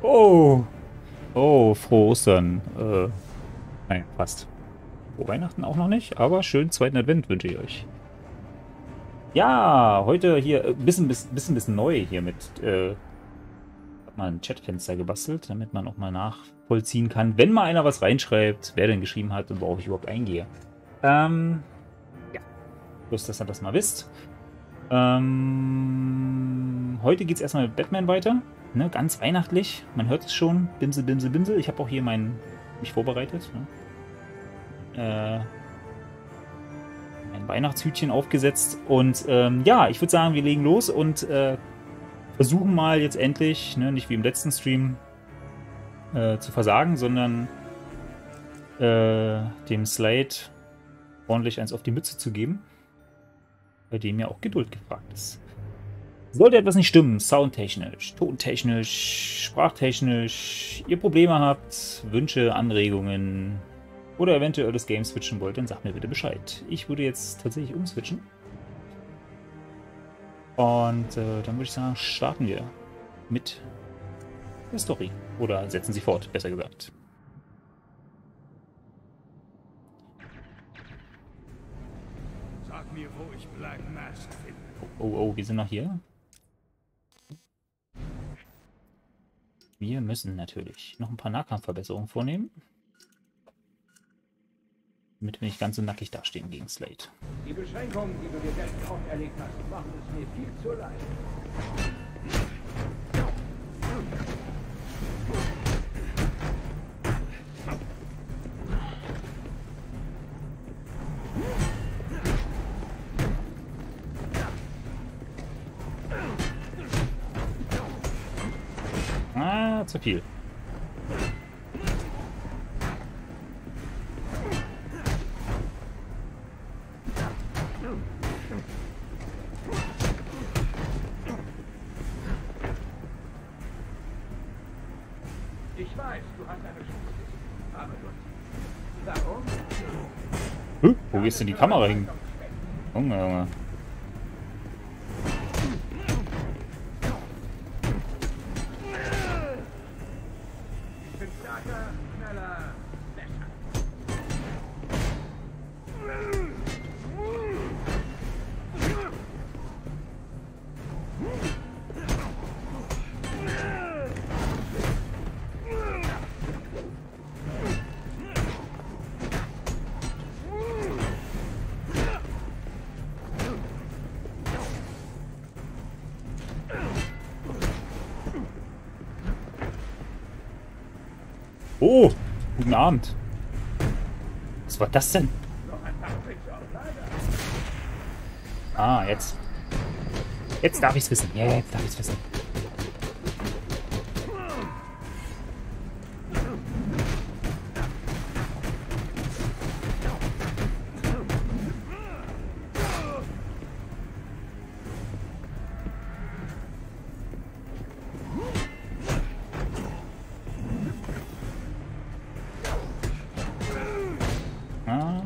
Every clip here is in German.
Oh, oh, frohe Ostern. Naja, fast. Frohe Weihnachten auch noch nicht, aber schönen zweiten Advent wünsche ich euch. Ja, heute hier bisschen neu hier mit, hab mal ein Chatfenster gebastelt, damit man auch mal nachvollziehen kann, wenn mal einer was reinschreibt, wer denn geschrieben hat und worauf ich überhaupt eingehe. Ja, bloß, dass ihr das mal wisst. Heute geht es erstmal mit Batman weiter. Ne, ganz weihnachtlich. Man hört es schon. Bimse, Bimse, Bimse. Ich habe auch hier mich vorbereitet. Ne? Mein Weihnachtshütchen aufgesetzt. Und ja, ich würde sagen, wir legen los und versuchen mal jetzt endlich, ne, nicht wie im letzten Stream, zu versagen, sondern dem Slade ordentlich eins auf die Mütze zu geben. Bei dem ja auch Geduld gefragt ist. Sollte etwas nicht stimmen, soundtechnisch, tontechnisch, sprachtechnisch, ihr Probleme habt, Wünsche, Anregungen oder eventuell das Game switchen wollt, dann sagt mir bitte Bescheid. Ich würde jetzt tatsächlich umswitchen. Und dann würde ich sagen, starten wir mit der Story. Oder setzen Sie fort, besser gesagt. Sag mir, wo ich Black Mask finde. Oh, wir sind noch hier. Wir müssen natürlich noch ein paar Nahkampfverbesserungen vornehmen. Damit wir nicht ganz so nackig dastehen gegen Slade. Die Beschränkungen, die du dir selbst auferlegt hast, machen es mir viel zu leicht. Ah, zu viel. Ich weiß, du hast eine Chance. Aber du. Darum? Wo gehst denn die Kamera hin? Junge, Junge. Ich bin stärker, schneller, besser. Oh, guten Abend. Was war das denn? Ah, jetzt. Jetzt darf ich's wissen. Ja, jetzt darf ich's wissen. Ah.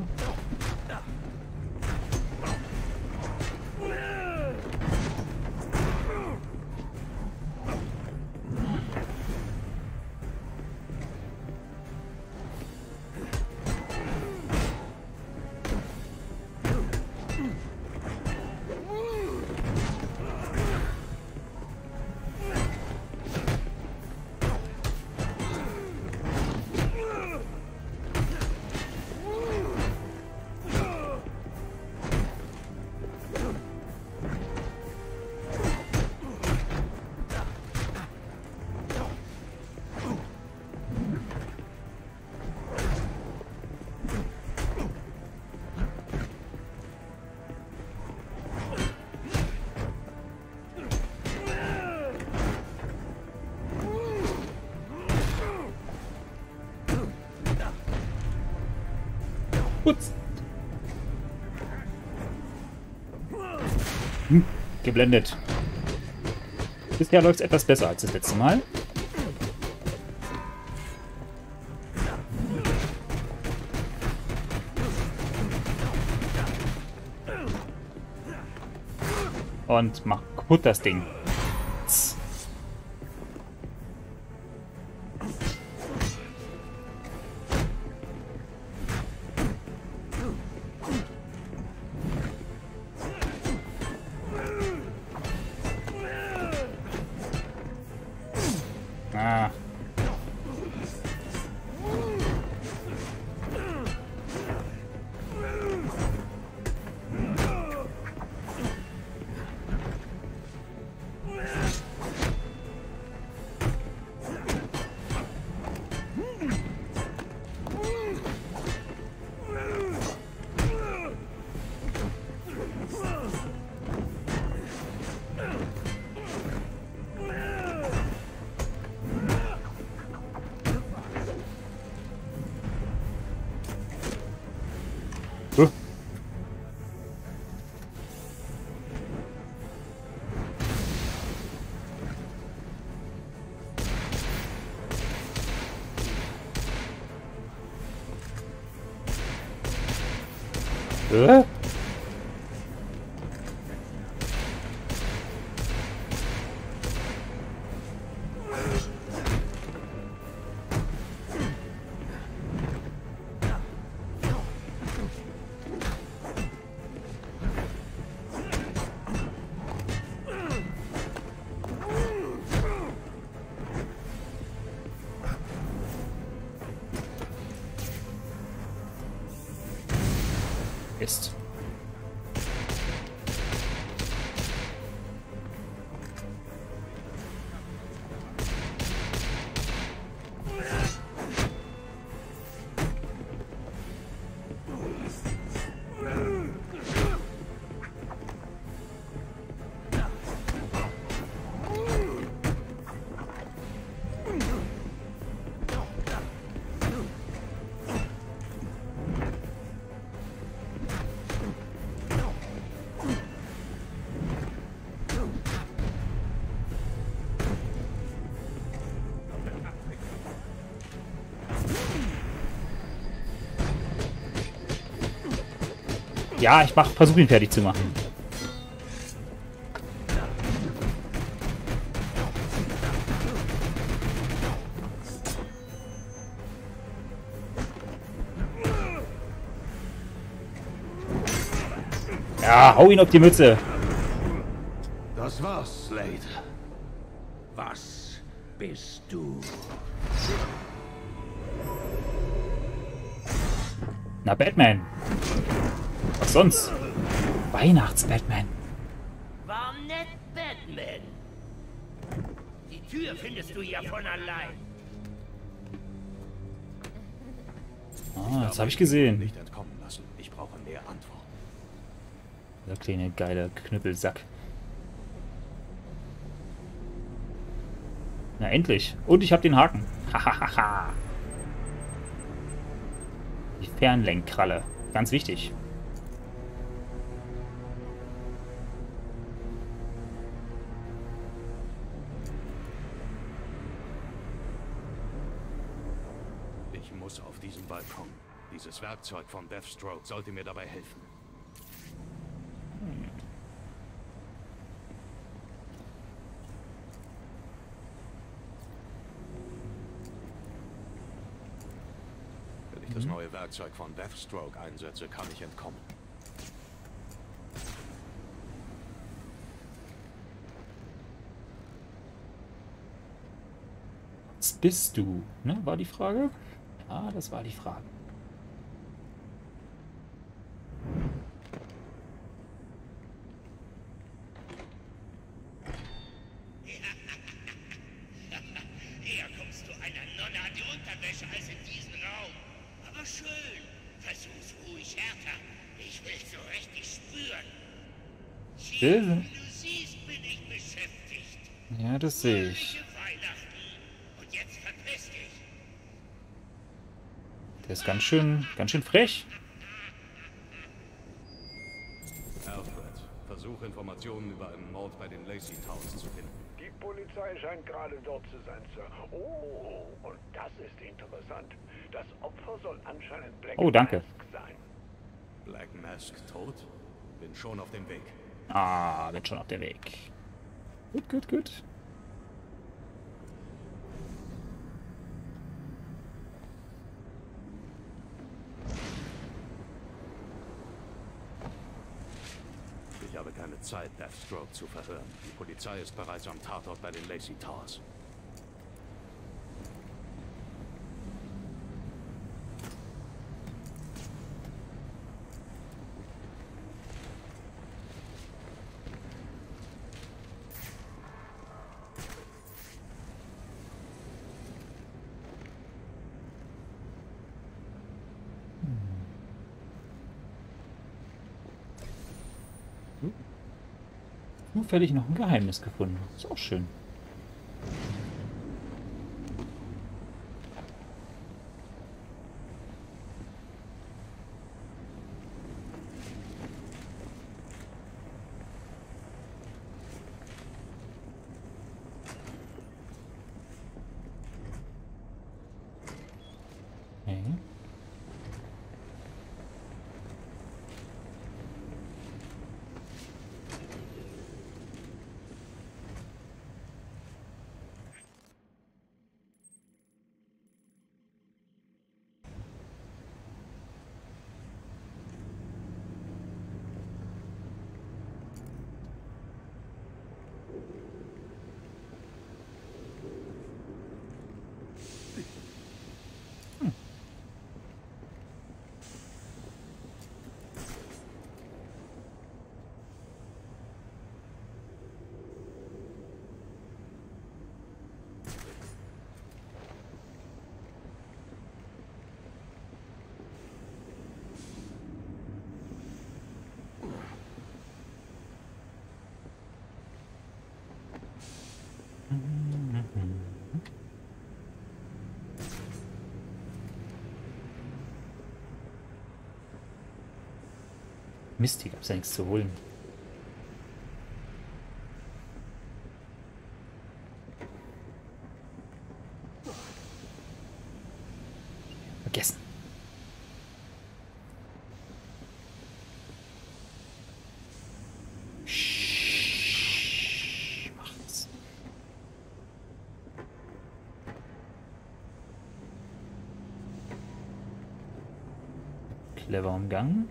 Gut. Geblendet. Bisher läuft es etwas besser als das letzte Mal. Und mach kaputt das Ding. Äh? Ist. Ja, ich versuche ihn fertig zu machen. Ja, hau ihn auf die Mütze. Das war's, Slade. Was bist du? Na, Batman. Was sonst? Weihnachts-Batman. War nett, Batman. Die Tür findest du ja von allein. Ah, das habe ich gesehen. Nicht entkommen lassen. Ich brauche mehr Antworten. Der kleine, geile Knüppelsack. Na, endlich. Und ich habe den Haken. Hahaha. Die Fernlenkkralle. Ganz wichtig. Ich muss auf diesen Balkon. Dieses Werkzeug von Deathstroke sollte mir dabei helfen. Wenn ich das neue Werkzeug von Deathstroke einsetze, kann ich entkommen. Was bist du? Ne, war die Frage? Ja, das war die Frage. Eher kommst du einer Nonne an die Unterwäsche als in diesen Raum. Aber schön. Versuch's ruhig härter. Ich will so richtig spüren. Chief, wie du siehst, bin ich beschäftigt. Ja, das sehe ich. Fröhliche Weihnachten. Und jetzt verpiss dich. Der ist ganz schön frech. Alfred, versuch Informationen über einen Mord bei den Lacey Towers zu finden. Die Polizei scheint gerade dort zu sein, Sir. Oh, und das ist interessant. Das Opfer soll anscheinend Black Oh, danke. Mask sein. Black Mask tot? Bin schon auf dem Weg. Ah, bin schon auf der Weg. Gut, gut, gut. Ich habe keine Zeit, Deathstroke zu verhören. Die Polizei ist bereits am Tatort bei den Lacey Towers. Zufällig noch ein Geheimnis gefunden. Ist auch schön. Okay. Mist, hier gab es ja nichts zu holen. Vergessen. Macht's. Clever umgangen.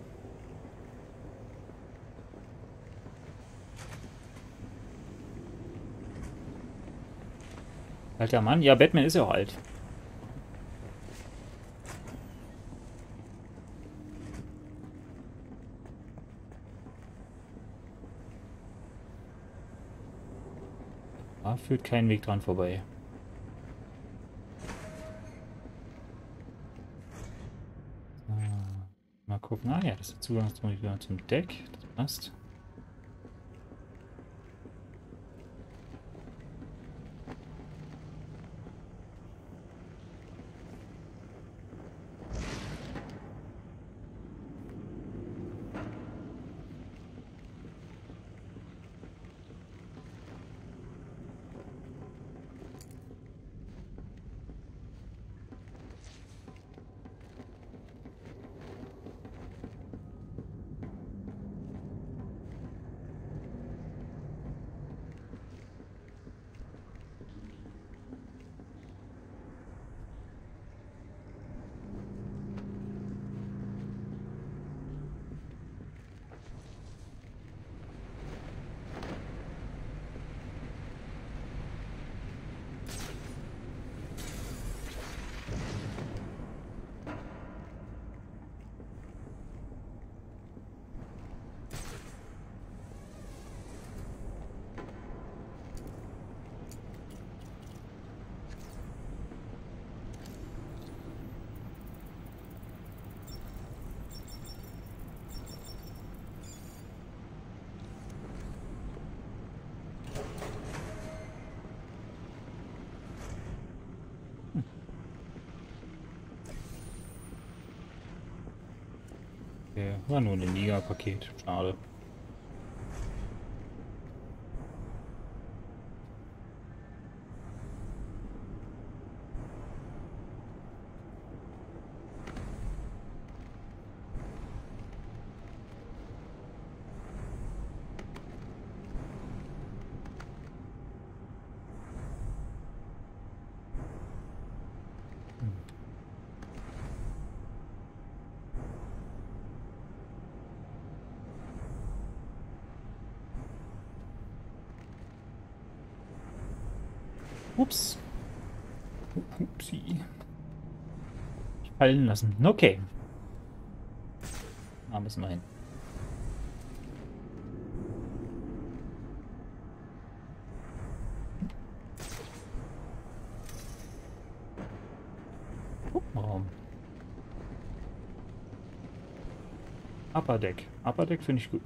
Alter Mann, ja, Batman ist ja auch alt. Da führt kein Weg dran vorbei. Mal gucken. Ah ja, das ist der Zugangspunkt zum Deck. Das passt. Okay, war nur ein Liga-Paket. Schade. Ups. Upsi. Fallen lassen. Okay. Da müssen wir hin. Raum. Upper Deck. Upper Deck finde ich gut.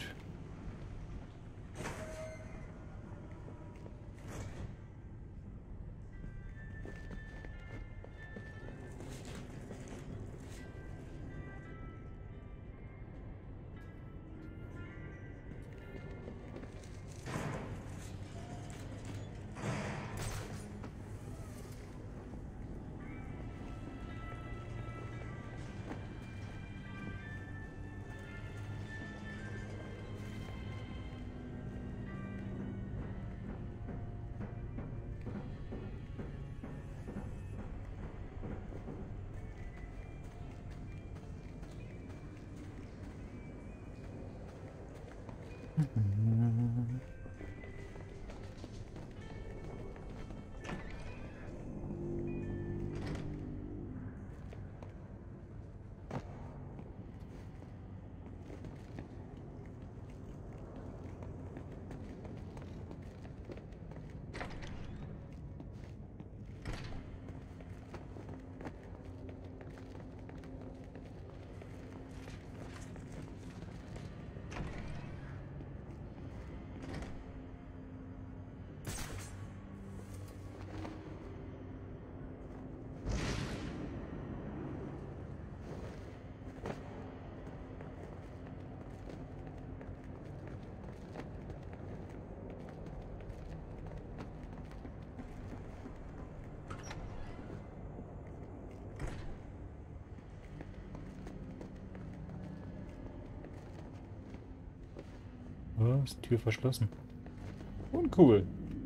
Oh, ist die Tür verschlossen. Uncool.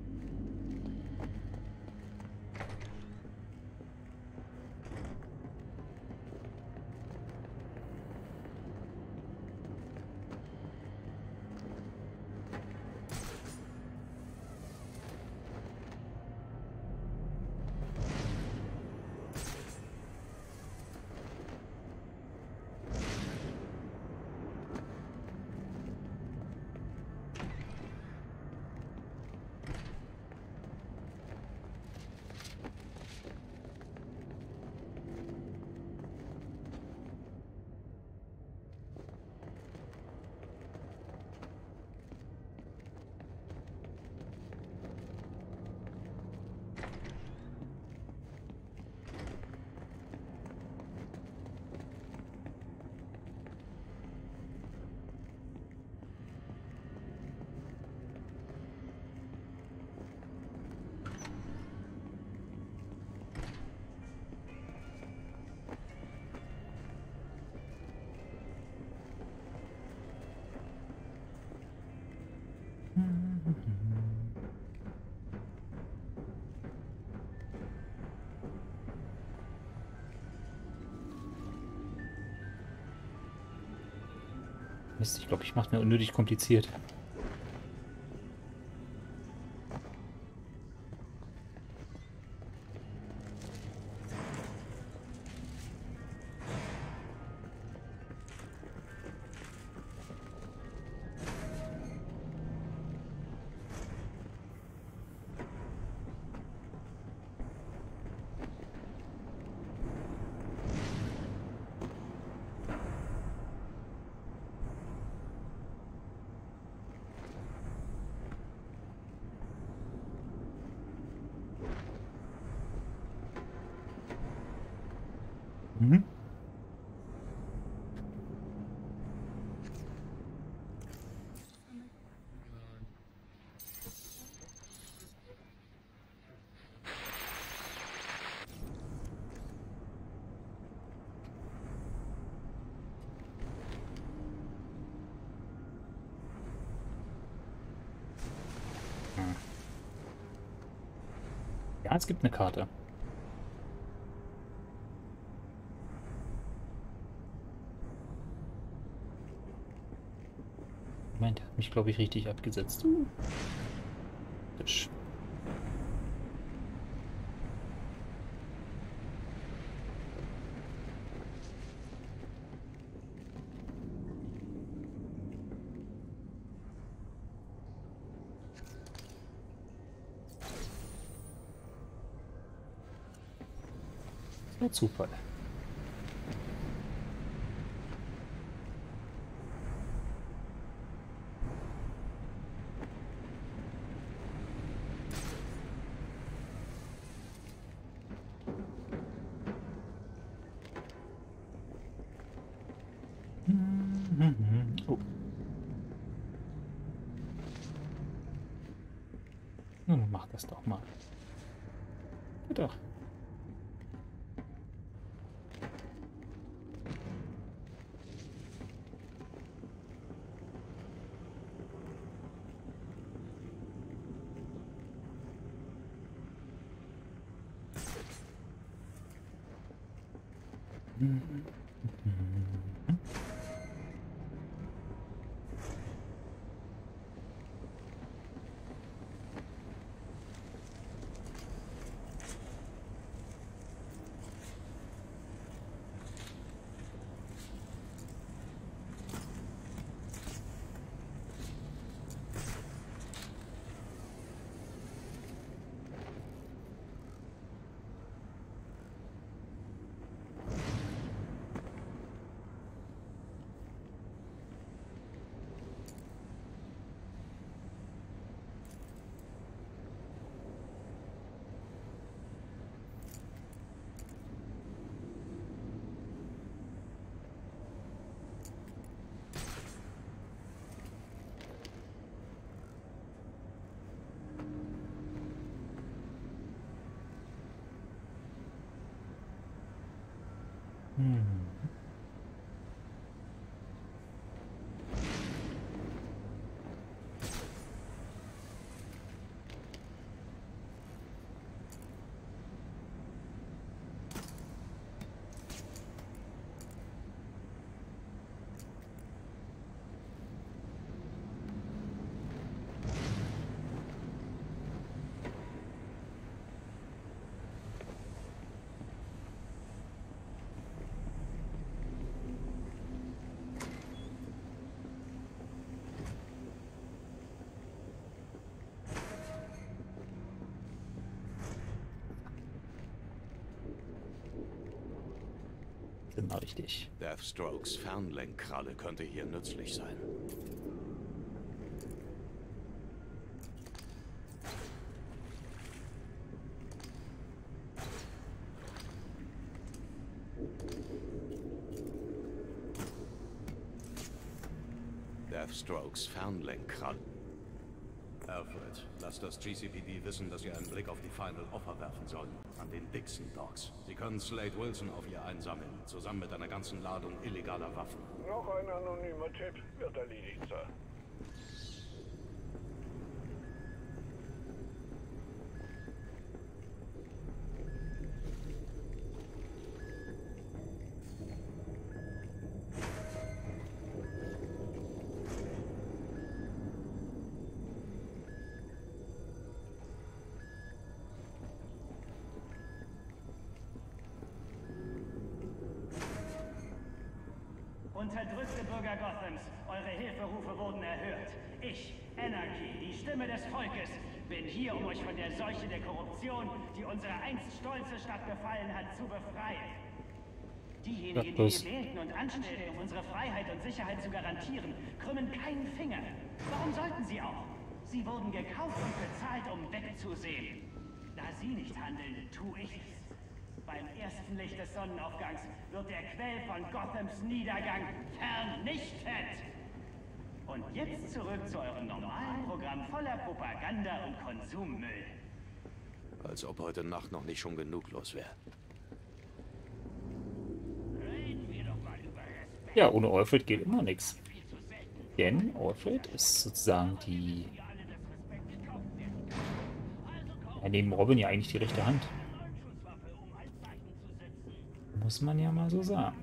Mist, ich glaube, ich mache mir unnötig kompliziert. Mhm. Ja, es gibt eine Karte. Moment, der hat mich, glaube ich, richtig abgesetzt. Fisch. So Zufall. Oh. Nun mach das doch mal. Ja, doch. Immer richtig. Deathstrokes Fernlenkkralle könnte hier nützlich sein. Deathstrokes Fernlenkkralle. Alfred, lass das GCPD wissen, dass sie einen Blick auf die Final Offer werfen sollen. An den Dixon Dogs. Sie können Slade Wilson auf ihr einsammeln, zusammen mit einer ganzen Ladung illegaler Waffen. Noch ein anonymer Tipp wird erledigt, Sir. Unterdrückte Bürger Gothams, eure Hilferufe wurden erhört. Ich, Anarchy, die Stimme des Volkes, bin hier, um euch von der Seuche der Korruption, die unsere einst stolze Stadt befallen hat, zu befreien. Diejenigen, die wir wählten und anstellten, um unsere Freiheit und Sicherheit zu garantieren, krümmen keinen Finger. Warum sollten sie auch? Sie wurden gekauft und bezahlt, um wegzusehen. Da sie nicht handeln, tue ich es. Beim ersten Licht des Sonnenaufgangs wird der Quell von Gothams Niedergang vernichtet. Und jetzt zurück zu eurem normalen Programm voller Propaganda und Konsummüll. Als ob heute Nacht noch nicht schon genug los wäre. Ja, ohne Alfred geht immer nichts. Denn Alfred ist sozusagen die... Ja, neben Robin ja eigentlich die rechte Hand. Muss man ja mal so sagen.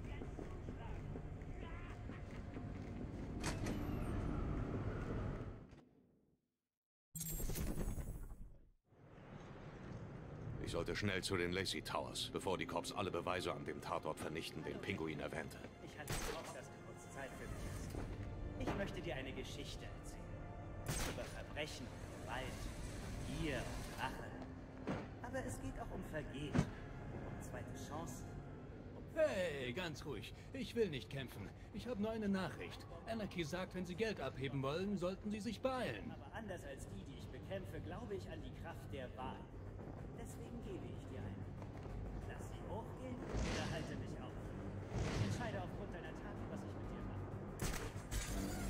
Ich sollte schnell zu den Lacey Towers, bevor die Cops alle Beweise an dem Tatort vernichten, den Pinguin erwähnte. Ich hatte gehofft, dass kurz Zeit für mich ist. Ich möchte dir eine Geschichte erzählen. Über Verbrechen, Gewalt, Gier und Rache. Aber es geht auch um Vergehen, um zweite Chancen. Hey, ganz ruhig. Ich will nicht kämpfen. Ich habe nur eine Nachricht. Anarchy sagt, wenn Sie Geld abheben wollen, sollten Sie sich beeilen. Aber anders als die, die ich bekämpfe, glaube ich an die Kraft der Wahl. Deswegen gebe ich dir eine. Lass sie hochgehen oder halte mich auf. Ich entscheide aufgrund deiner Taten, was ich mit dir mache.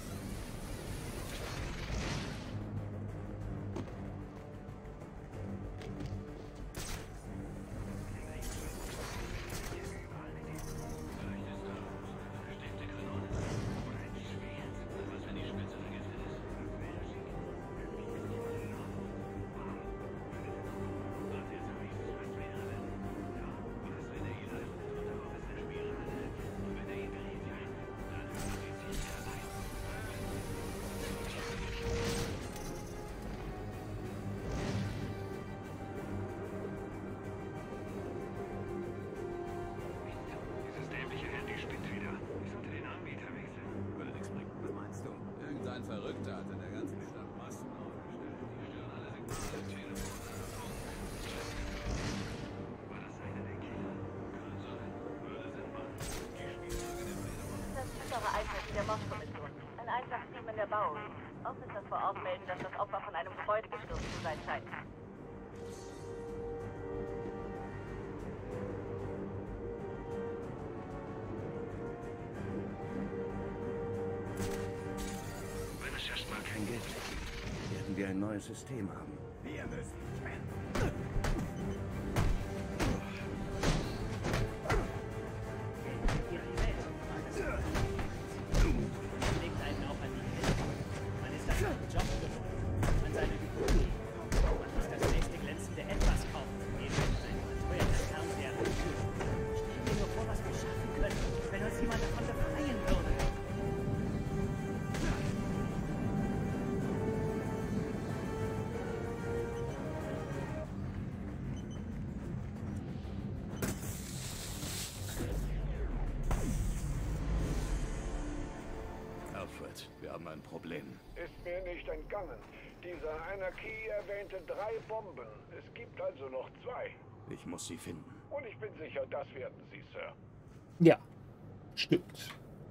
Ein Verrückter hat in der ganzen Stadt Massen aufgestellt. Die stören alle Signale, Telefone, War das einer der Killer? Kann sein. Würde Sinn machen. Die Spieltage der Das ist eure Einheit der Mordkommission. Ein 187 in der Bau. Officer vor Ort melden, dass das Opfer von einem Gebäude gestürzt zu sein scheint. Kein Geld werden wir ein neues System haben. Wir müssen Legt einen auch an die Hände. Man ist an seinen Job gewohnt, an seine Hypothek. Man muss das nächste glänzende Etwas kaufen, eben ein überteuerter Fernseher. Stell dir nur vor, was wir schaffen können, wenn uns jemand davon befreien würde. Alfred, wir haben ein Problem. Ist mir nicht entgangen. Dieser Anarchie erwähnte 3 Bomben. Es gibt also noch 2. Ich muss sie finden. Und ich bin sicher, das werden Sie, Sir. Ja, stimmt.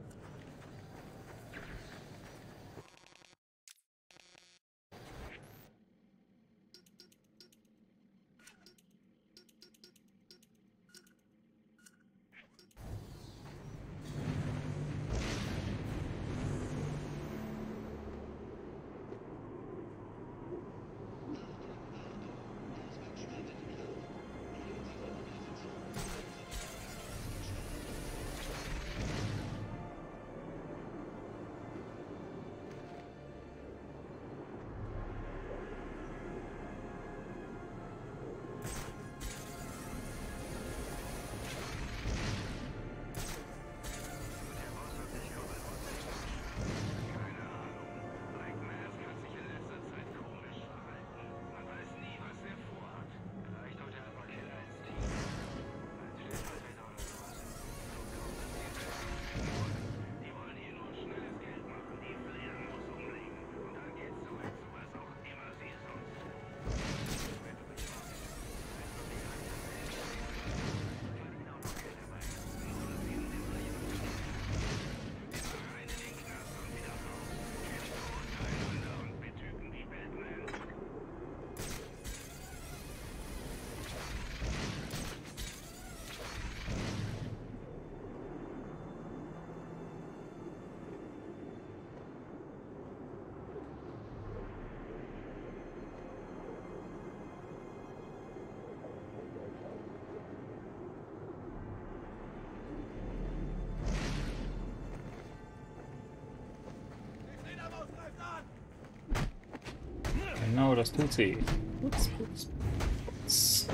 Genau, das tut sie. Putz, putz, putz.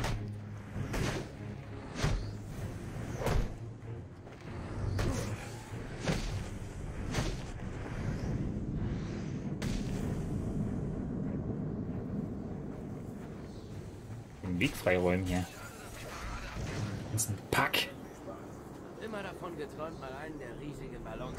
Den Weg freiräumen hier. Das ist ein Pack. Immer davon geträumt, mal einen der riesigen Ballons.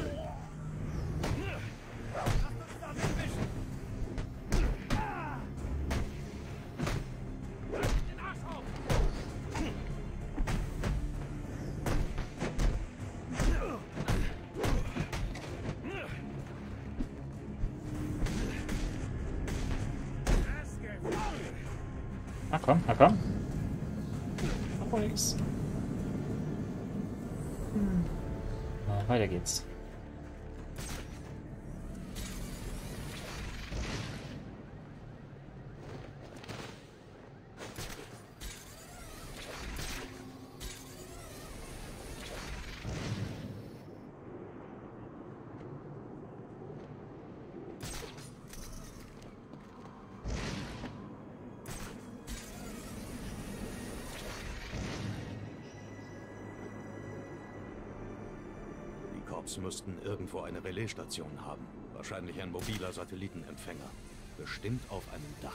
Na komm, na komm. Mach wohl nix. Weiter geht's. Die müssten irgendwo eine Relaisstation haben. Wahrscheinlich ein mobiler Satellitenempfänger. Bestimmt auf einem Dach.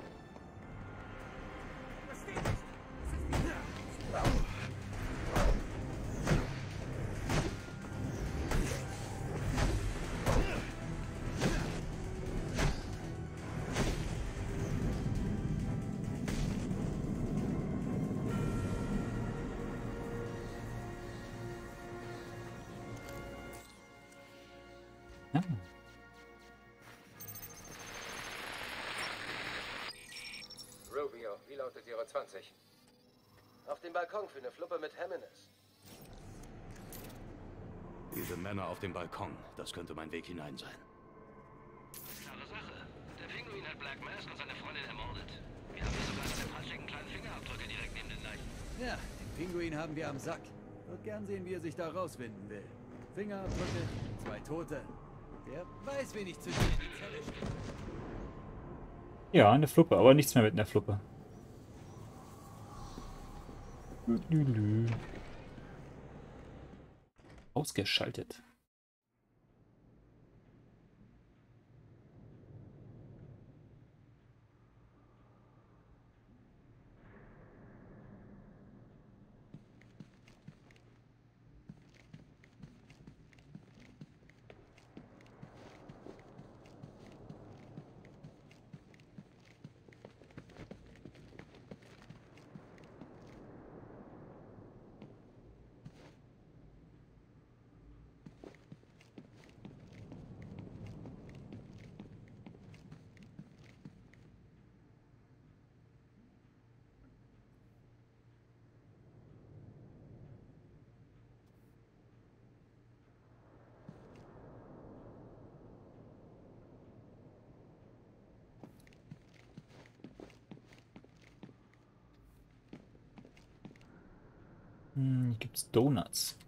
Ja. Rubio, wie lautet Ihre 20? Auf dem Balkon für eine Fluppe mit Jimenez. Diese Männer auf dem Balkon, das könnte mein Weg hinein sein. Klare Sache. Der Pinguin hat Black Mask und seine Freundin ermordet. Wir haben hier sogar seine palschigen kleinen Fingerabdrücke direkt neben den Leichen. Ja, den Pinguin haben wir am Sack. Wird gern sehen, wie er sich da rauswinden will. Fingerabdrücke, 2 Tote. Der weiß, wen ich zu dir in die Zelle stecke. Ja, eine Fluppe, aber nichts mehr mit einer Fluppe. Ausgeschaltet. Hier gibt's Donuts.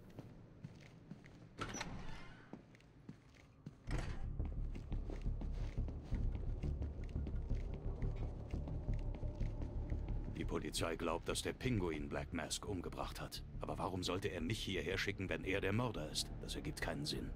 Die Polizei glaubt, dass der Pinguin Black Mask umgebracht hat. Aber warum sollte er mich hierher schicken, wenn er der Mörder ist? Das ergibt keinen Sinn.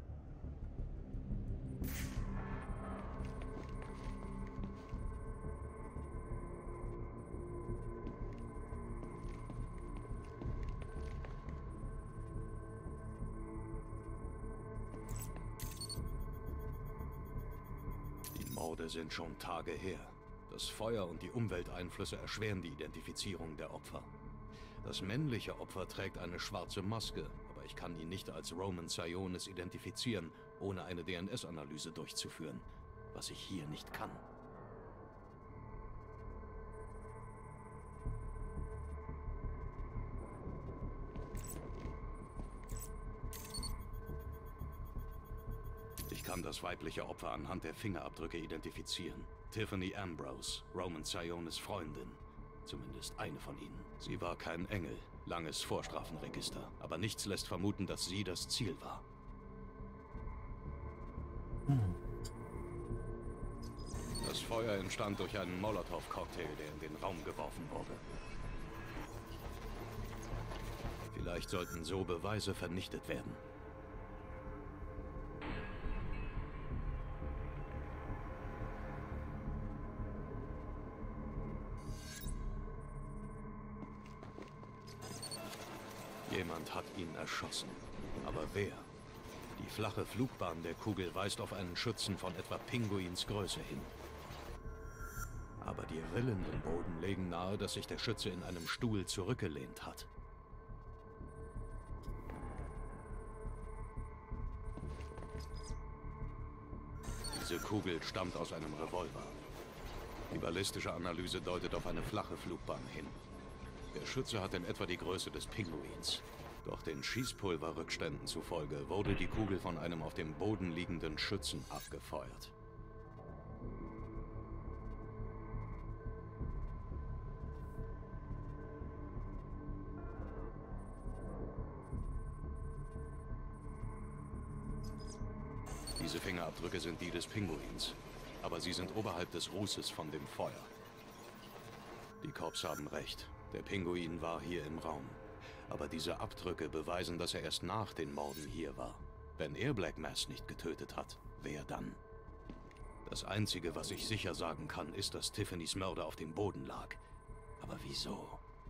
Die Morde sind schon Tage her. Das Feuer und die Umwelteinflüsse erschweren die Identifizierung der Opfer. Das männliche Opfer trägt eine schwarze Maske, aber ich kann ihn nicht als Roman Sionis identifizieren, ohne eine DNS-Analyse durchzuführen, was ich hier nicht kann. Ich kann das weibliche Opfer anhand der Fingerabdrücke identifizieren. Tiffany Ambrose, Roman Sionis Freundin. Zumindest eine von ihnen. Sie war kein Engel, langes Vorstrafenregister, aber nichts lässt vermuten, dass sie das Ziel war. Das Feuer entstand durch einen Molotow-Cocktail, der in den Raum geworfen wurde. Vielleicht sollten so Beweise vernichtet werden. Jemand hat ihn erschossen. Aber wer? Die flache Flugbahn der Kugel weist auf einen Schützen von etwa Pinguins Größe hin. Aber die Rillen im Boden legen nahe, dass sich der Schütze in einem Stuhl zurückgelehnt hat. Diese Kugel stammt aus einem Revolver. Die ballistische Analyse deutet auf eine flache Flugbahn hin. Der Schütze hat in etwa die Größe des Pinguins. Doch den Schießpulverrückständen zufolge wurde die Kugel von einem auf dem Boden liegenden Schützen abgefeuert. Diese Fingerabdrücke sind die des Pinguins, aber sie sind oberhalb des Rußes von dem Feuer. Die Cops haben recht. Der Pinguin war hier im Raum. Aber diese Abdrücke beweisen, dass er erst nach den Morden hier war. Wenn er Black Mask nicht getötet hat, wer dann? Das Einzige, was ich sicher sagen kann, ist, dass Tiffany's Mörder auf dem Boden lag. Aber wieso?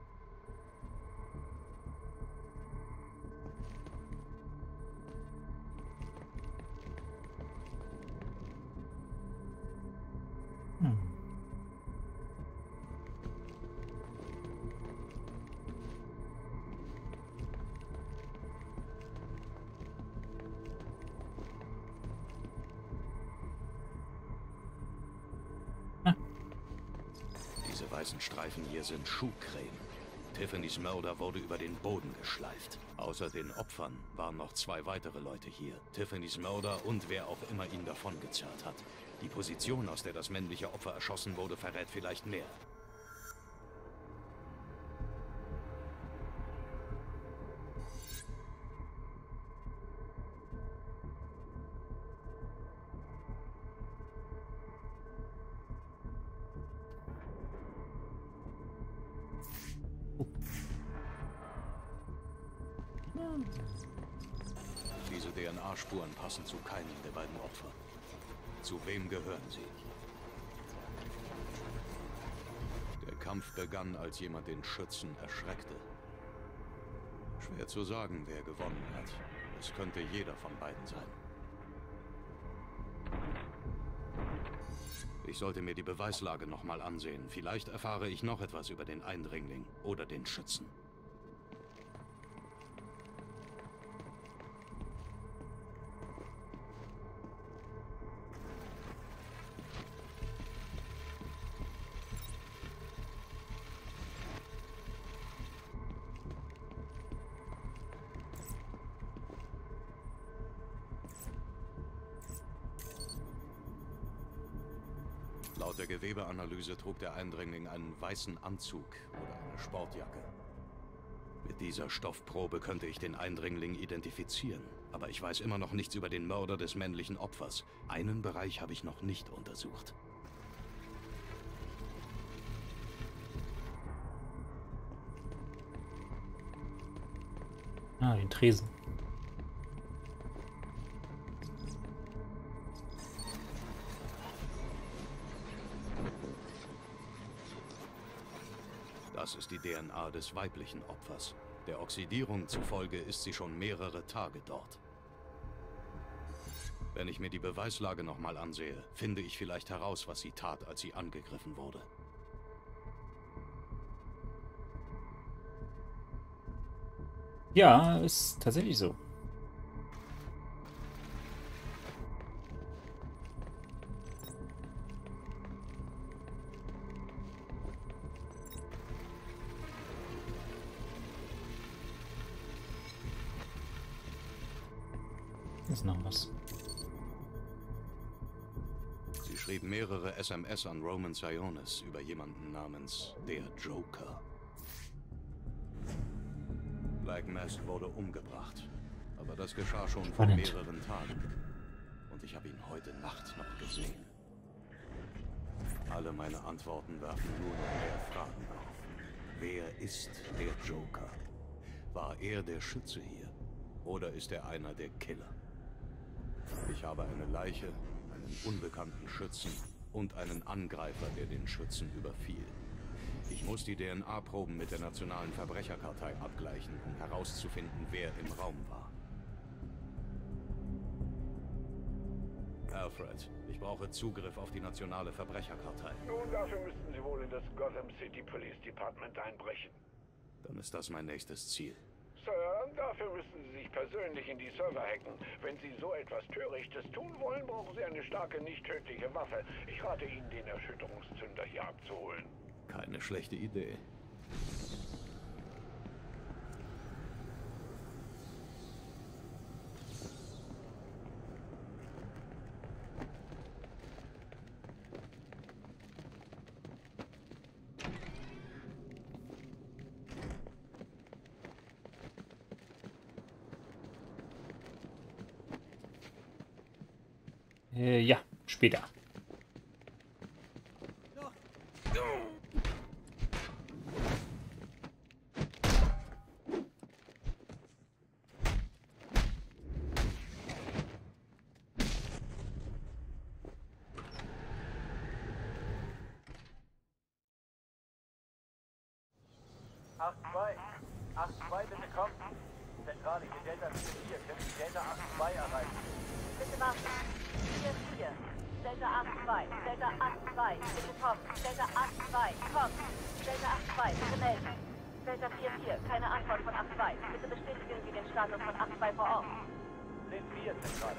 Diese weißen Streifen hier sind Schuhcreme. Tiffany's Mörder wurde über den Boden geschleift. Außer den Opfern waren noch 2 weitere Leute hier. Tiffany's Mörder und wer auch immer ihn davongezerrt hat. Die Position, aus der das männliche Opfer erschossen wurde, verrät vielleicht mehr. Diese DNA-Spuren passen zu keinem der beiden Opfer. Zu wem gehören sie? Der Kampf begann, als jemand den Schützen erschreckte. Schwer zu sagen, wer gewonnen hat. Es könnte jeder von beiden sein. Ich sollte mir die Beweislage nochmal ansehen. Vielleicht erfahre ich noch etwas über den Eindringling oder den Schützen. Laut der Gewebeanalyse trug der Eindringling einen weißen Anzug oder eine Sportjacke. Mit dieser Stoffprobe könnte ich den Eindringling identifizieren. Aber ich weiß immer noch nichts über den Mörder des männlichen Opfers. Einen Bereich habe ich noch nicht untersucht. Ah, den Tresen. Das ist die DNA des weiblichen Opfers. Der Oxidierung zufolge ist sie schon mehrere Tage dort. Wenn ich mir die Beweislage nochmal ansehe, finde ich vielleicht heraus, was sie tat, als sie angegriffen wurde. Ja, ist tatsächlich so. Ist noch was. Sie schrieb mehrere SMS an Roman Sionis über jemanden namens der Joker. Black Mask wurde umgebracht, aber das geschah schon vor mehreren Tagen. Und ich habe ihn heute Nacht noch gesehen. Alle meine Antworten werfen nur noch mehr Fragen auf. Wer ist der Joker? War er der Schütze hier? Oder ist er einer der Killer? Ich habe eine Leiche, einen unbekannten Schützen und einen Angreifer, der den Schützen überfiel. Ich muss die DNA-Proben mit der Nationalen Verbrecherkartei abgleichen, um herauszufinden, wer im Raum war. Alfred, ich brauche Zugriff auf die Nationale Verbrecherkartei. Nun, dafür müssten Sie wohl in das Gotham City Police Department einbrechen. Dann ist das mein nächstes Ziel. Sir, dafür müssen Sie sich persönlich in die Server hacken. Wenn Sie so etwas Törichtes tun wollen, brauchen Sie eine starke, nicht tödliche Waffe. Ich rate Ihnen, den Erschütterungszünder hier abzuholen. Keine schlechte Idee. Ja, später. Bitte kommen. Zentrale, hier Delta 4, können Sie Delta 8-2 erreichen? Bitte warten. 4-4. Delta 8-2. Delta 8-2. Bitte kommen. Delta 8-2. Kommt. Delta 8-2. Bitte melden. Delta 4-4. Keine Antwort von 8-2. Bitte bestätigen Sie den Status von 8-2 vor Ort. Sind 4, Zentrale.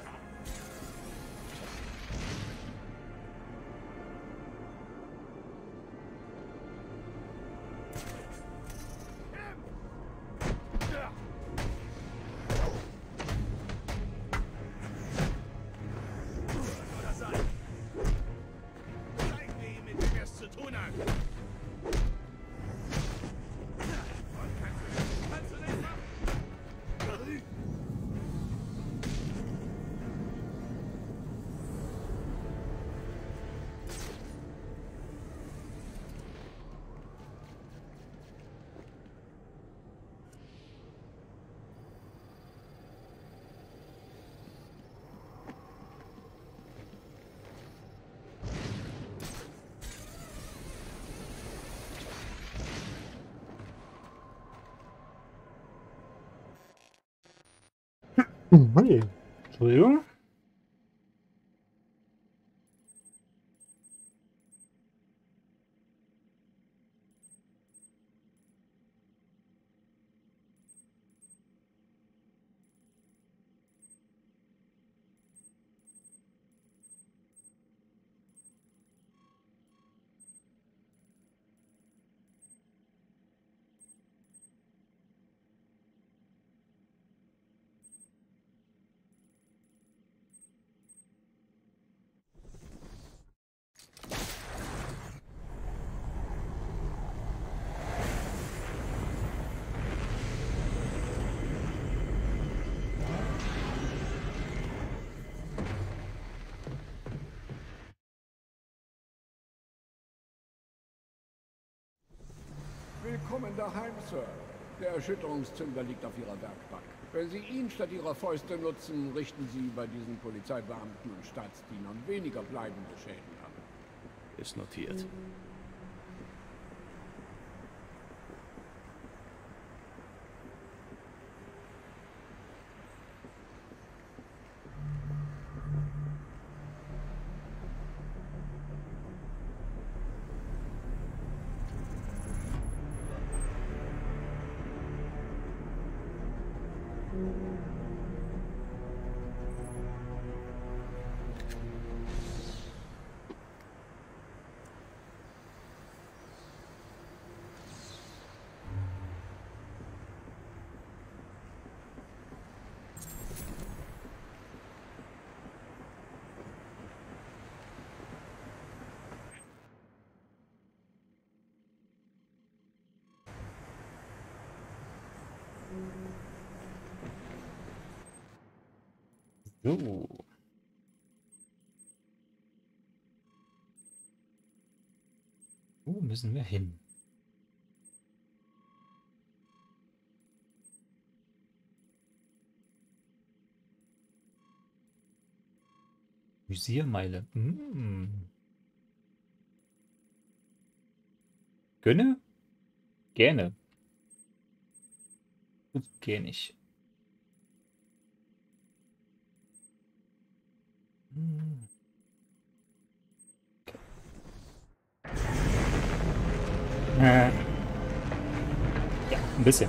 Entschuldigung. Willkommen daheim, Sir. Der Erschütterungszünder liegt auf Ihrer Werkbank. Wenn Sie ihn statt Ihrer Fäuste nutzen, richten Sie bei diesen Polizeibeamten und Staatsdienern weniger bleibende Schäden an. Ist notiert. So. Wo müssen wir hin? Visiermeile. Gönne? Gerne. Gut, gerne nicht. Ja, ein bisschen.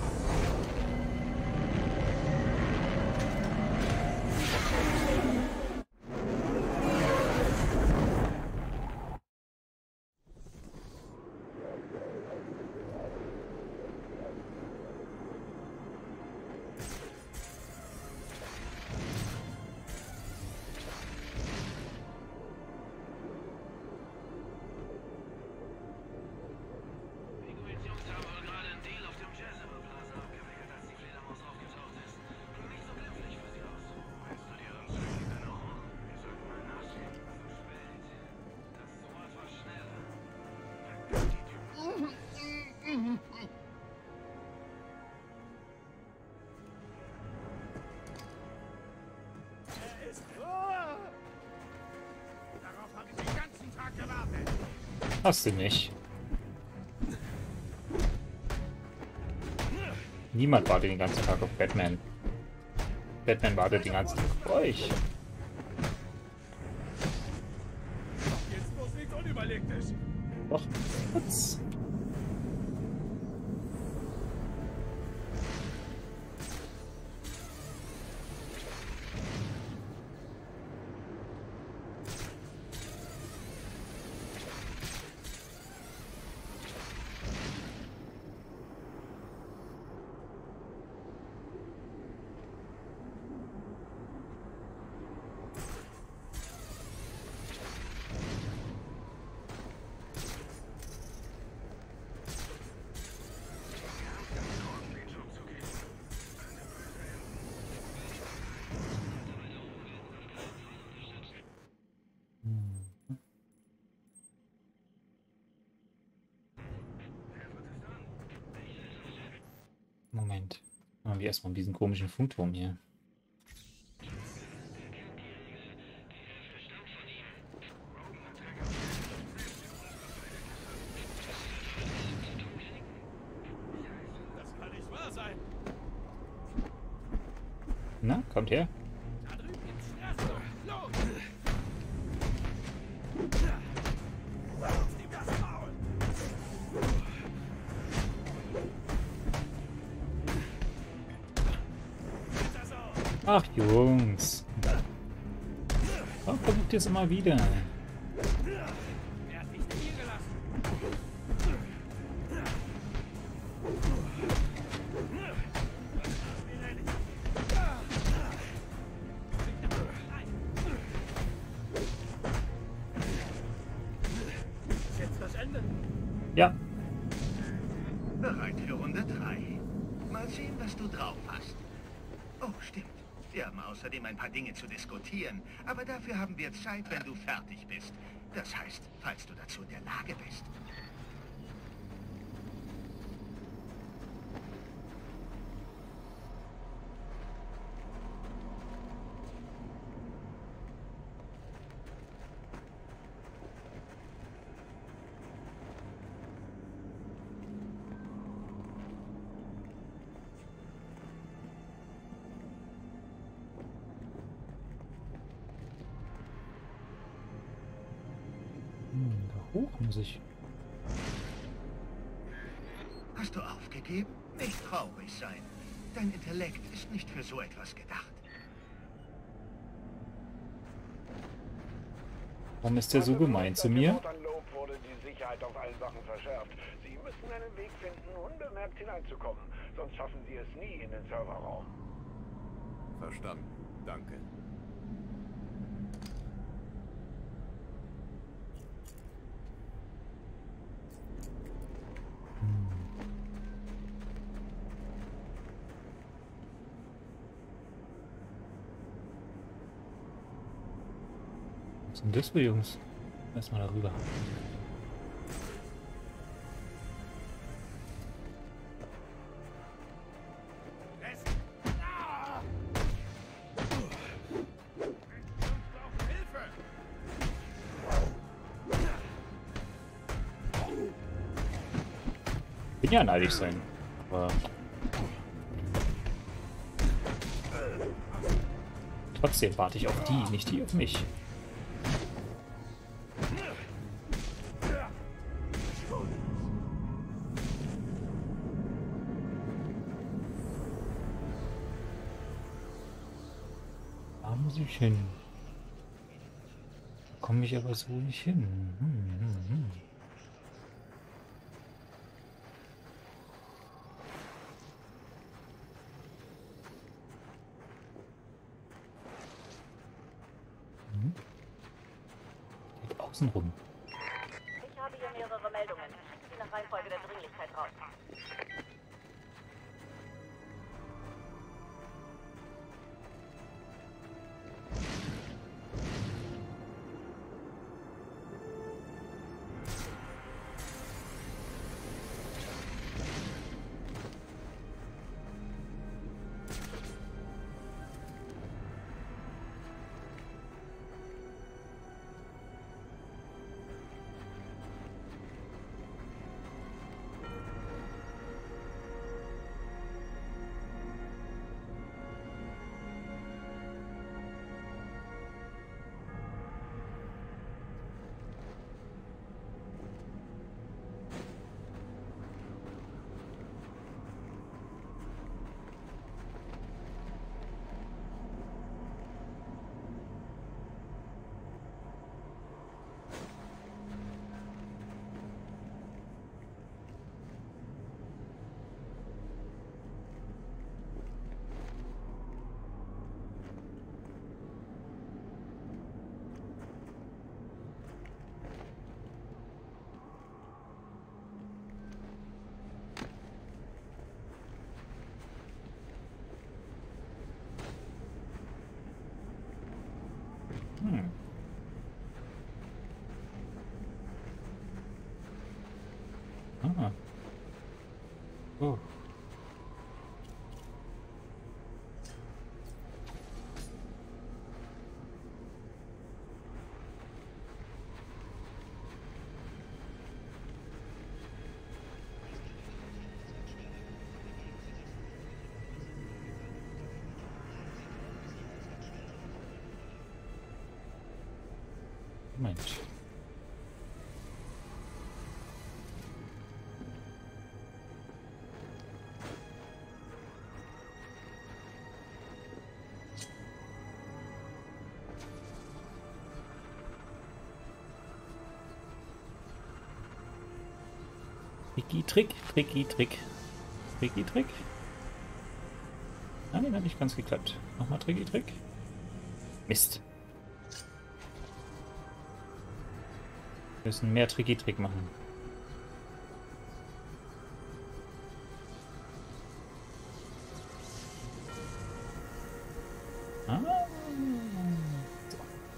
Hast du nicht. Niemand wartet den ganzen Tag auf Batman. Batman wartet den ganzen Tag auf euch. Jetzt muss nichts Unüberlegtes. Doch, Putz. Moment. Machen wir erstmal diesen komischen Funkturm hier. Das kann nicht wahr sein. Na, kommt her. Da drüben gibt's Straße. Los! Ach, Jungs. Warum versucht ihr es immer wieder? Er hat mich hier gelassen. Ist jetzt das Ende? Ja. Bereit für Runde 3. Mal sehen, was du drauf hast. Oh, stimmt. Wir haben außerdem ein paar Dinge zu diskutieren, aber dafür haben wir Zeit, wenn du fertig bist. Das heißt, falls du dazu in der Lage bist. Hoch muss ich. Hast du aufgegeben? Nicht traurig sein. Dein Intellekt ist nicht für so etwas gedacht. Warum ist der so gemein zu mir? An Lob wurde die Sicherheit auf allen Wachen verschärft. Sie müssen einen Weg finden, unbemerkt hineinzukommen. Sonst schaffen Sie es nie in den Serverraum. Verstanden. Danke. Was sind das für Jungs? Erstmal darüber. Bin ja neidisch sein, aber trotzdem warte ich auf die, nicht die auf mich. Da muss ich hin. Da komme ich aber so nicht hin. Geht außen rum. Ich habe hier mehrere Meldungen. Schicken Sie nach Reihenfolge der Dringlichkeit raus. Ah. Oh. Mensch. Tricky-Trick, Tricky-Trick, Tricky-Trick. Nein, hat nicht ganz geklappt. Nochmal Tricky-Trick. Mist. Wir müssen mehr Tricky-Trick machen. Ah. So.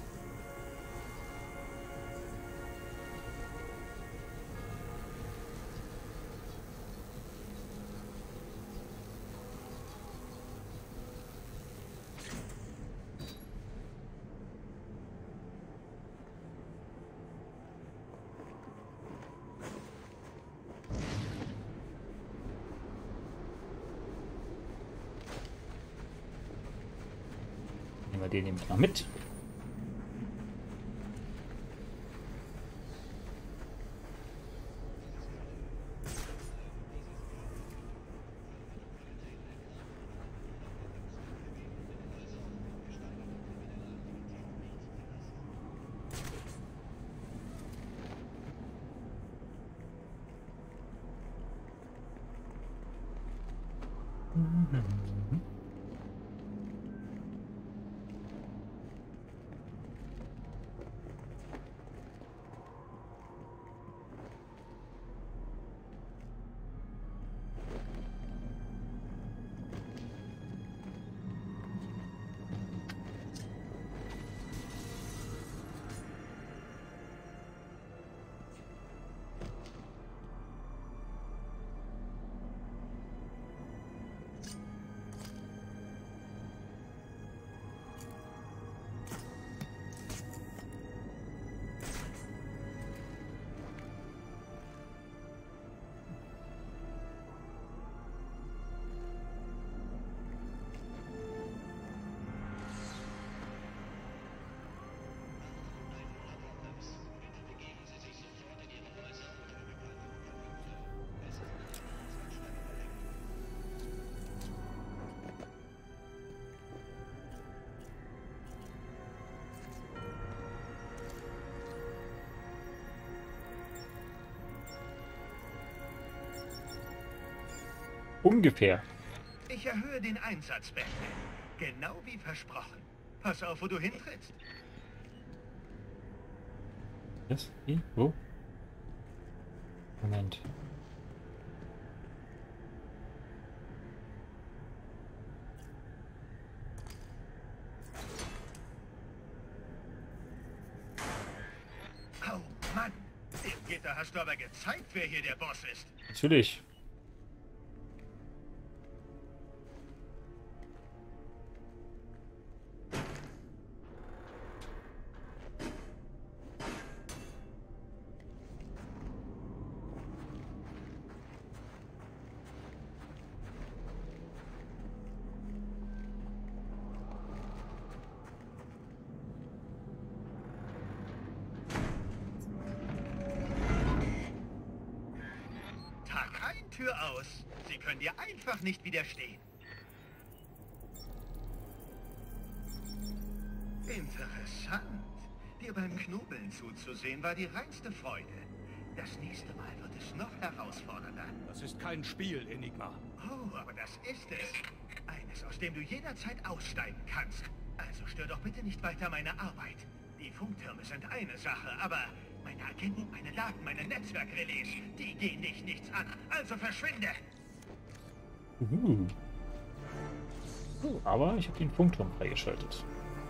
Den nehme ich noch mit. Ungefähr. Ich erhöhe den Einsatz, Batman. Genau wie versprochen. Pass auf, wo du hintrittst. Was? Wie? Wo? Moment. Oh Mann, dem Gitter hast du aber gezeigt, wer hier der Boss ist. Natürlich. Tag ein, Tür aus. Sie können dir einfach nicht widerstehen. Interessant. Dir beim Knobeln zuzusehen war die reinste Freude. Das nächste Mal wird es noch herausfordernder. Das ist kein Spiel, Enigma. Oh, aber das ist es. Eines, aus dem du jederzeit aussteigen kannst. Also stör doch bitte nicht weiter meine Arbeit. Die Funktürme sind eine Sache, aber meine Agenten, meine Daten, meine Netzwerkrelais, die gehen dich nichts an. Also verschwinde! Aber ich habe den Funkturm freigeschaltet.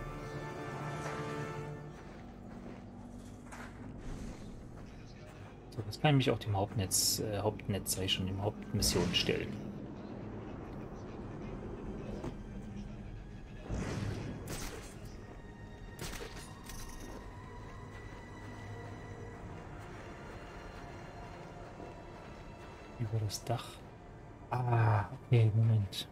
So, das kann ich mich auch dem Hauptnetz, sag ich schon, dem Hauptmission stellen. Über das Dach. Ah, okay, Moment.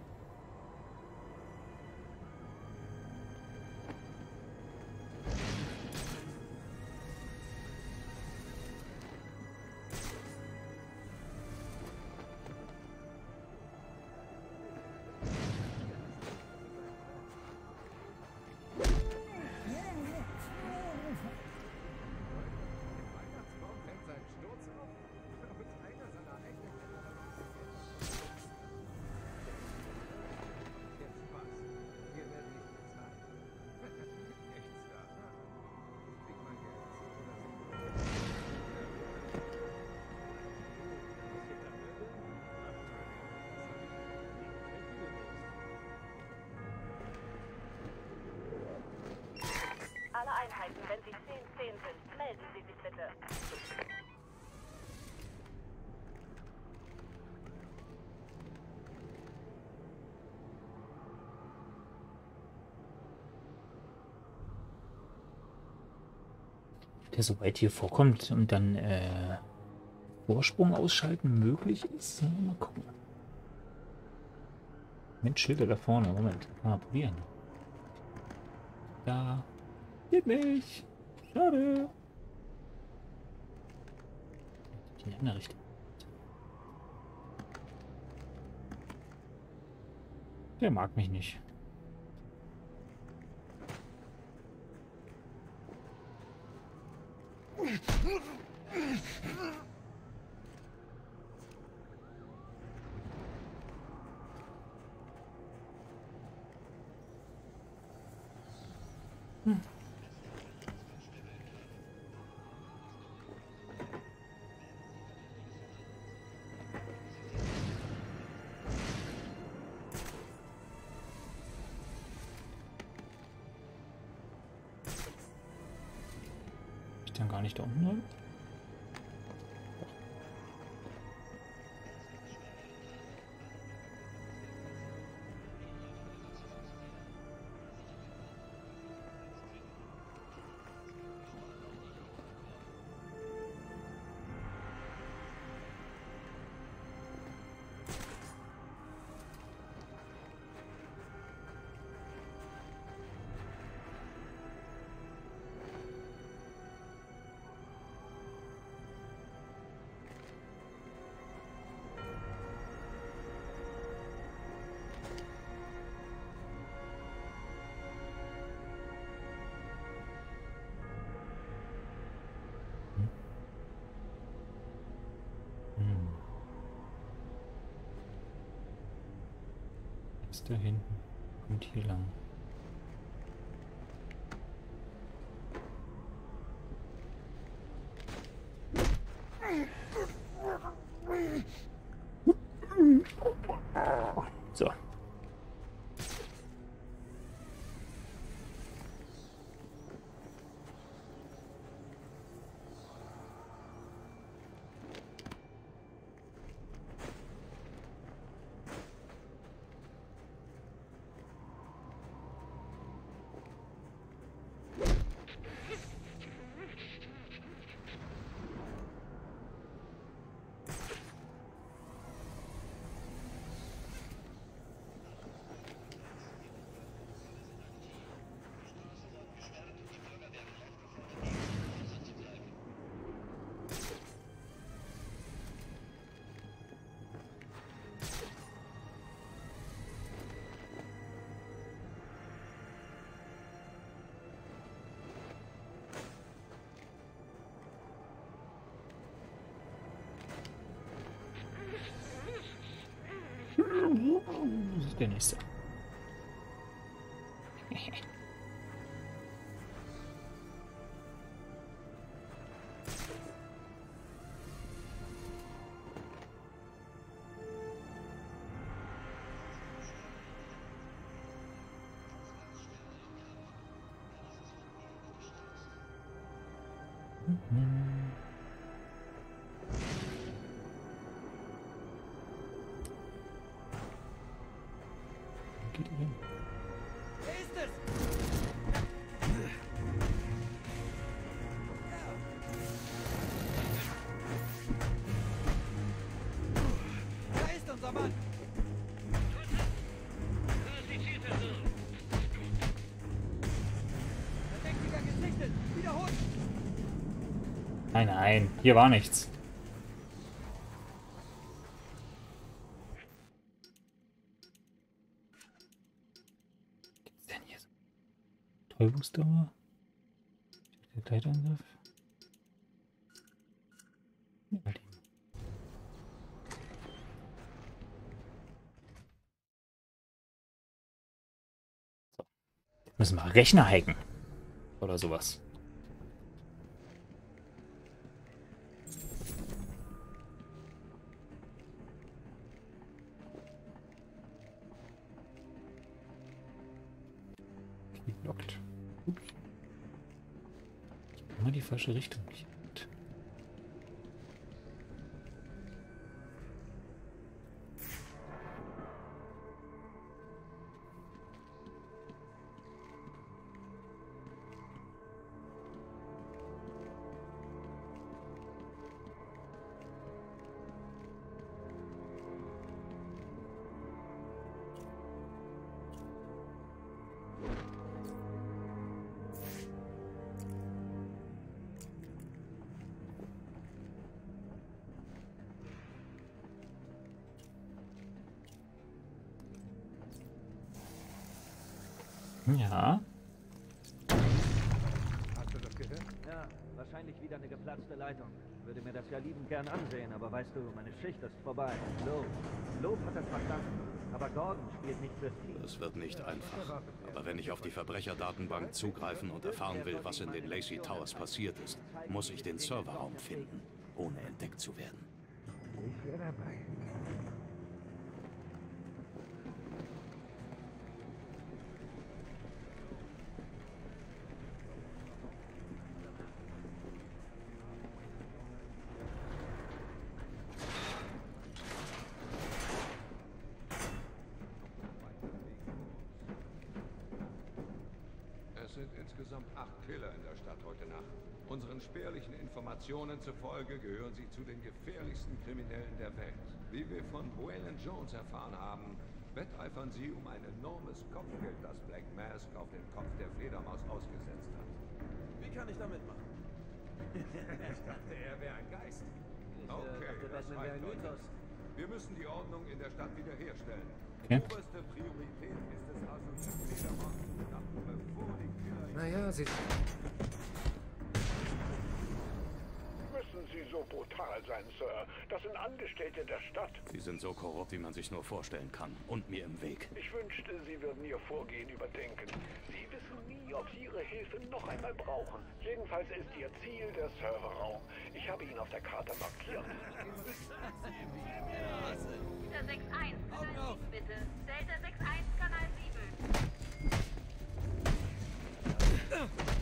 Alle Einheiten, wenn Sie 10-10 sind, melden Sie sich bitte. Der so weit hier vorkommt und dann Vorsprung ausschalten möglich ist. Mal gucken. Mensch, Schilder da vorne. Moment. Mal probieren. Da. Geht nicht. Schade. In die andere Richtung. Der mag mich nicht. Ich dann gar nicht da unten lang? Da hinten und hier lang. So. Das ist der nächste. Wer ist es? Da ist unser Mann. Verdächtiger gesichtet. Wiederholt. Nein, nein, hier war nichts. Betäubungsdauer? Der Gleitangriff? Ja, die. So. Jetzt müssen wir Rechner hacken. Oder sowas. Lockt. Ups. Immer die falsche Richtung. Ja. Hast du das gehört? Ja, wahrscheinlich wieder eine geplatzte Leitung. Würde mir das ja liebend gern ansehen, aber weißt du, meine Schicht ist vorbei. Lob hat das verstanden. Aber Gordon spielt nicht fürs Team. Das wird nicht einfach. Aber wenn ich auf die Verbrecherdatenbank zugreifen und erfahren will, was in den Lacey Towers passiert ist, muss ich den Serverraum finden, ohne entdeckt zu werden. Ich wäre dabei. Es sind insgesamt 8 Killer in der Stadt heute Nacht. Unseren spärlichen Informationen zufolge gehören sie zu den gefährlichsten Kriminellen der Welt. Wie wir von Waylon Jones erfahren haben, wetteifern sie um ein enormes Kopfgeld, das Black Mask auf den Kopf der Fledermaus ausgesetzt hat. Wie kann ich da mitmachen? Ich dachte, er wäre ein Geist. Okay, das reicht doch. Wir müssen die Ordnung in der Stadt wiederherstellen. Okay. Oberste Priorität ist es also, die Fledermaus zu schnappen, bevor die Killer... Naja, sie... Müssen Sie so brutal sein, Sir? Das sind Angestellte der Stadt. Sie sind so korrupt, wie man sich nur vorstellen kann. Und mir im Weg. Ich wünschte, Sie würden Ihr Vorgehen überdenken. Sie wissen nie, ob Sie Ihre Hilfe noch einmal brauchen. Jedenfalls ist Ihr Ziel der Serverraum. Ich habe ihn auf der Karte markiert. Delta 6-1, Kanal 7 bitte. Delta 6-1, Kanal 7.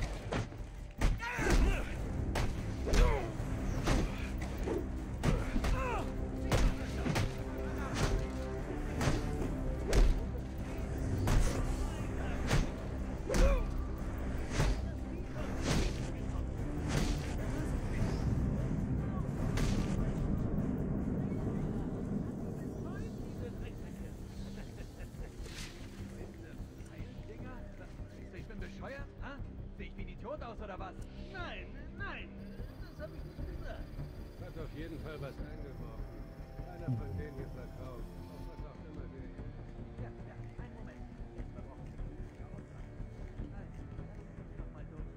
Ich bin bescheuert? Ha? Sehe ich wie ein Idiot aus oder was? Nein, nein, das habe ich nicht gesagt. Hat auf jeden Fall was eingeworfen. Keiner von denen hier verkauft. Auch was auch immer der hier ist. Ja, einen Moment. Jetzt verbrauchen wir die Aussage. Nein, noch mal durch.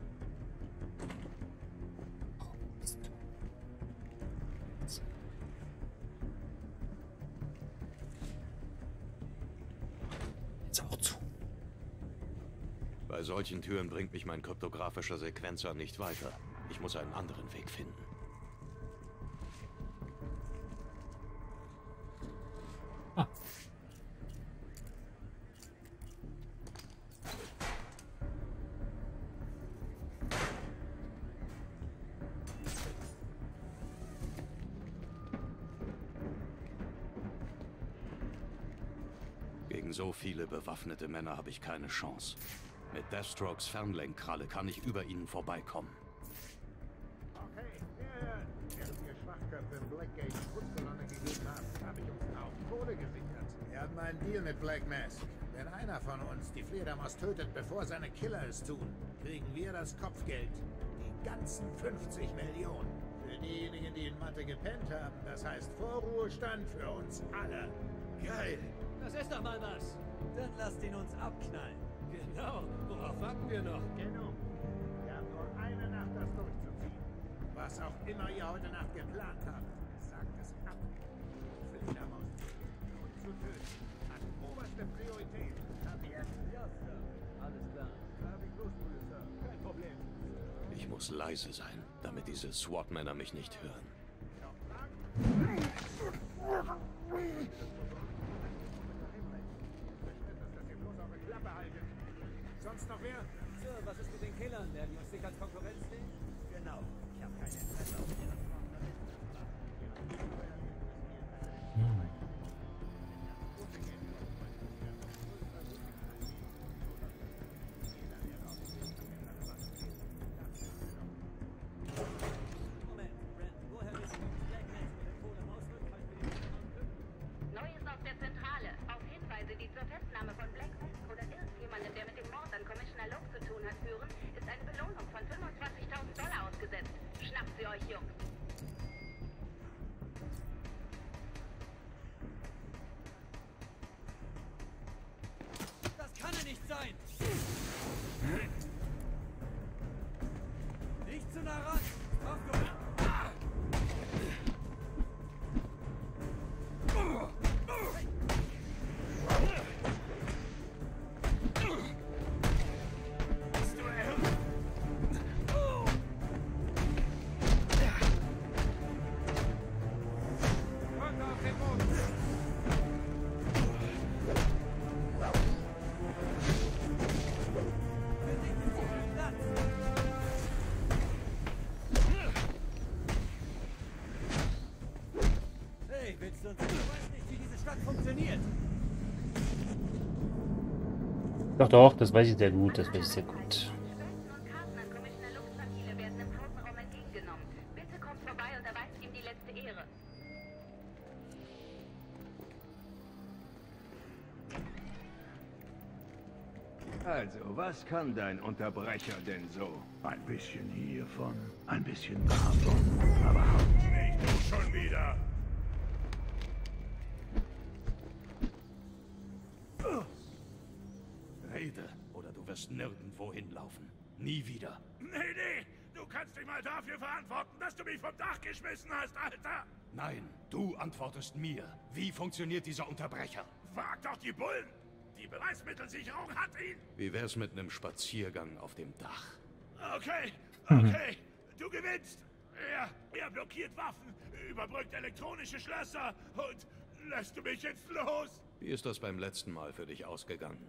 Jetzt auch zu. Bei solchen Türen bringt mich mein kryptografischer Sequenzer nicht weiter. Ich muss einen anderen Weg finden. Ah. Gegen so viele bewaffnete Männer habe ich keine Chance. Mit Deathstrokes Fernlenkkralle kann ich über ihnen vorbeikommen. Okay, während ihr Schwachköpfe im Blackgate Schutzkolonne gegeben habt, habe ich uns auch Kohle gesichert. Wir haben einen Deal mit Black Mask. Wenn einer von uns die Fledermaus tötet, bevor seine Killer es tun, kriegen wir das Kopfgeld. Die ganzen 50 Millionen. Für diejenigen, die in Mathe gepennt haben, das heißt Vorruhestand für uns alle. Geil. Das ist doch mal was. Dann lasst ihn uns abknallen. Genau. Worauf warten wir noch? Genug. Wir haben nur eine Nacht, das durchzuziehen. Was auch immer ihr heute Nacht geplant habt, sagt es ab. Fledermaus und zu töten. Hat oberste Priorität. Habt ihr? Ja, Sir. Alles klar. Hab ich Lustbrühe, Sir. Kein Problem. Ich muss leise sein, damit diese SWAT-Männer mich nicht hören. Noch Fragen? Klappe halten. Sonst noch wer? Sir, was ist mit den Killern? Werden die uns nicht als Konkurrenz sehen? Genau. Ich habe kein Interesse auf ihre Moment, Brent, woher wissen wir, Black Mask mit der Kohle ausrückt, falls wir den Killern töten? Neues aus der Zentrale. Auf Hinweise, die zur Festnahme von Black Mask oder irgendjemandem, der mit dem Mord an Commissioner Loeb zu Doch, doch, das weiß ich sehr gut, das weiß ich sehr gut. Also, was kann dein Unterbrecher denn so? Ein bisschen hiervon, ein bisschen davon, aber nicht du schon wieder. Rede, oder du wirst nirgendwo hinlaufen. Nie wieder. Nee, du kannst dich mal dafür verantworten, dass du mich vom Dach geschmissen hast, Alter! Nein, du antwortest mir. Wie funktioniert dieser Unterbrecher? Frag doch die Bullen! Die Beweismittelsicherung hat ihn! Wie wär's mit einem Spaziergang auf dem Dach? Okay, du gewinnst! Er blockiert Waffen, überbrückt elektronische Schlösser und lässt du mich jetzt los? Wie ist das beim letzten Mal für dich ausgegangen?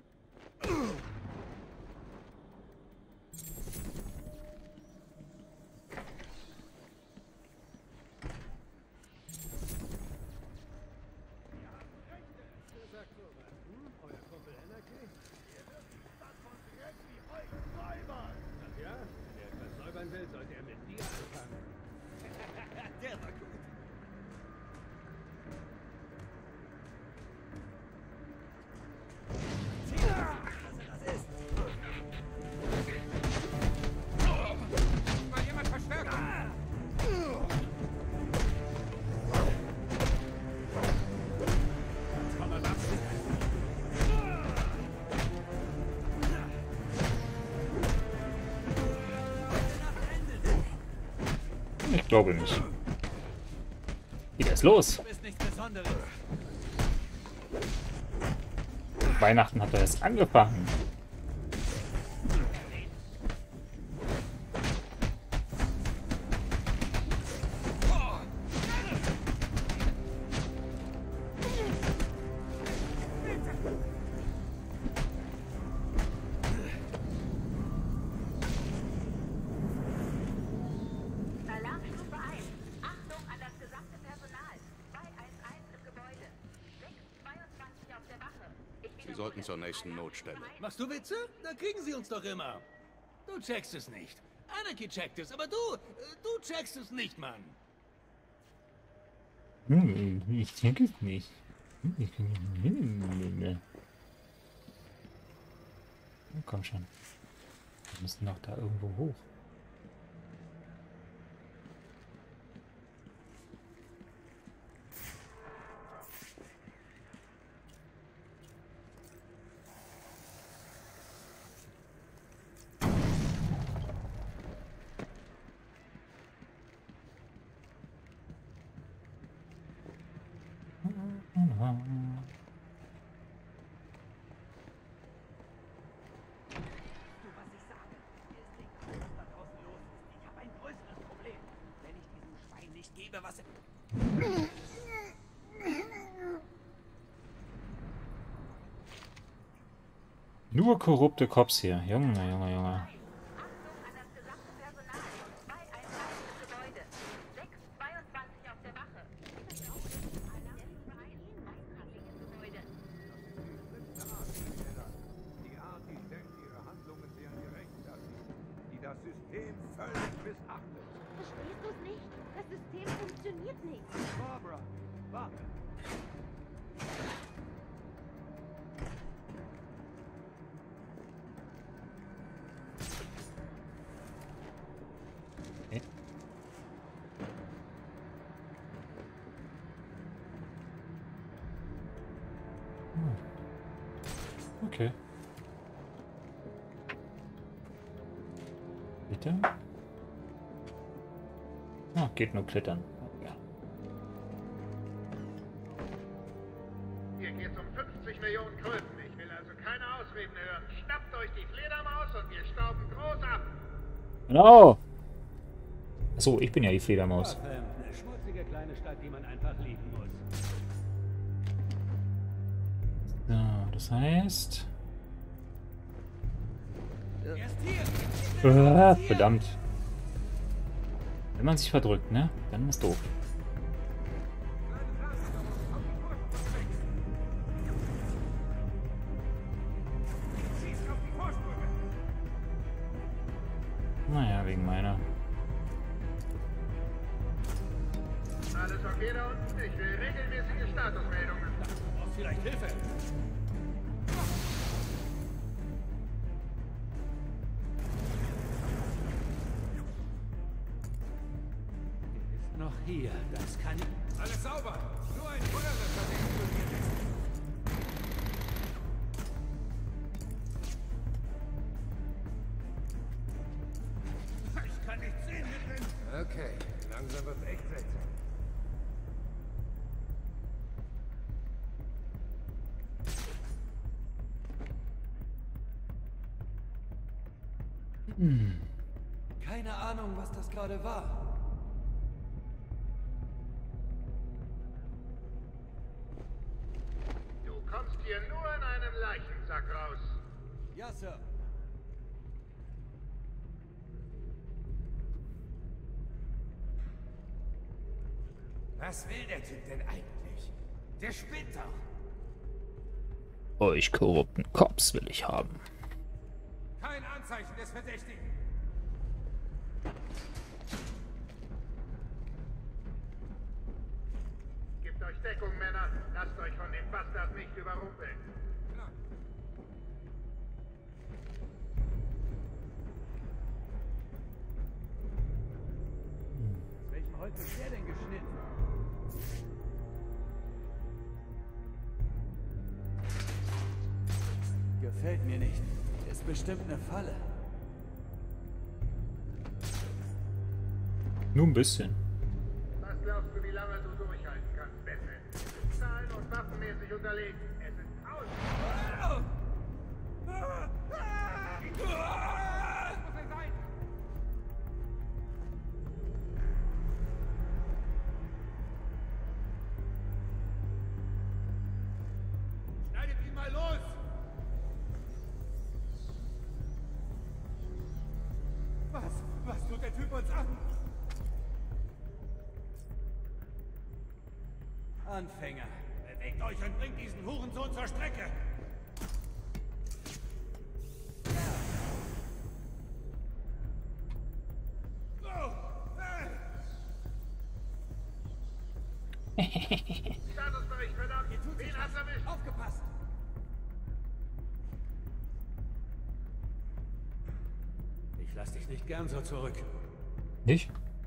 Sollte er mit dir anfangen. Der war gut. Das ist. Mal jemand verstärkt. Ich glaube nicht. Geht erst los. Weihnachten hat er erst angefangen. Sie sollten zur nächsten Notstelle. Machst du Witze? Da kriegen sie uns doch immer. Du checkst es nicht. Anarchy checkt es, aber du checkst es nicht, Mann. Ich check es nicht. Komm schon. Wir müssen noch da irgendwo hoch. Nur korrupte Cops hier. Junge, Junge, Junge. Die Artis denkt, ihre Handlungen wären gerechtfertigt, die das System völlig missachtet. Verstehst du es nicht? Das System funktioniert nicht. Barbara, warte. Okay. Bitte? Ah, geht nur klettern. Ja. Hier geht's um 50 Millionen Kröten. Ich will also keine Ausreden hören. Schnappt euch die Fledermaus und wir stauben groß ab. Genau. Achso, ich bin ja die Fledermaus. Eine schmutzige kleine Stadt, die man einfach lieben muss. So, das heißt... verdammt. Wenn man sich verdrückt, ne? Dann ist doof. Naja, wegen meiner. Alles okay da unten? Ich will regelmäßige Statusmeldungen. Du brauchst vielleicht Hilfe. Er ist noch hier. Das kann ich... Alles sauber. Nur ein Feuerlöscher, der explodiert ist. Ich kann nicht sehen hier drin. Okay, langsam wird's echt seltsam. Keine Ahnung, was das gerade war. Du kommst hier nur in einem Leichensack raus. Ja, Sir. Was will der Typ denn eigentlich? Der spinnt doch. Euch korrupten Cops will ich haben. Kein Anzeichen des Verdächtigen. Gebt euch Deckung, Männer. Lasst euch von dem Bastard nicht überrumpeln. Aus welchem Holz ist der denn geschnitten? Gefällt mir nicht. Ist bestimmt eine Falle. Nur ein bisschen. Was glaubst du, wie lange du durchhalten kannst, Batman? Zahlen und waffenmäßig unterlegen. Es ist aus. Das muss er sein. Schneidet ihn mal los. Was tut der Typ uns an? Anfänger. Bewegt euch und bringt diesen Hurensohn zur Strecke. Statusbericht, verdammt. Wen hat's erwischt? Aufgepasst! Ich lass dich nicht gern so zurück. Nicht?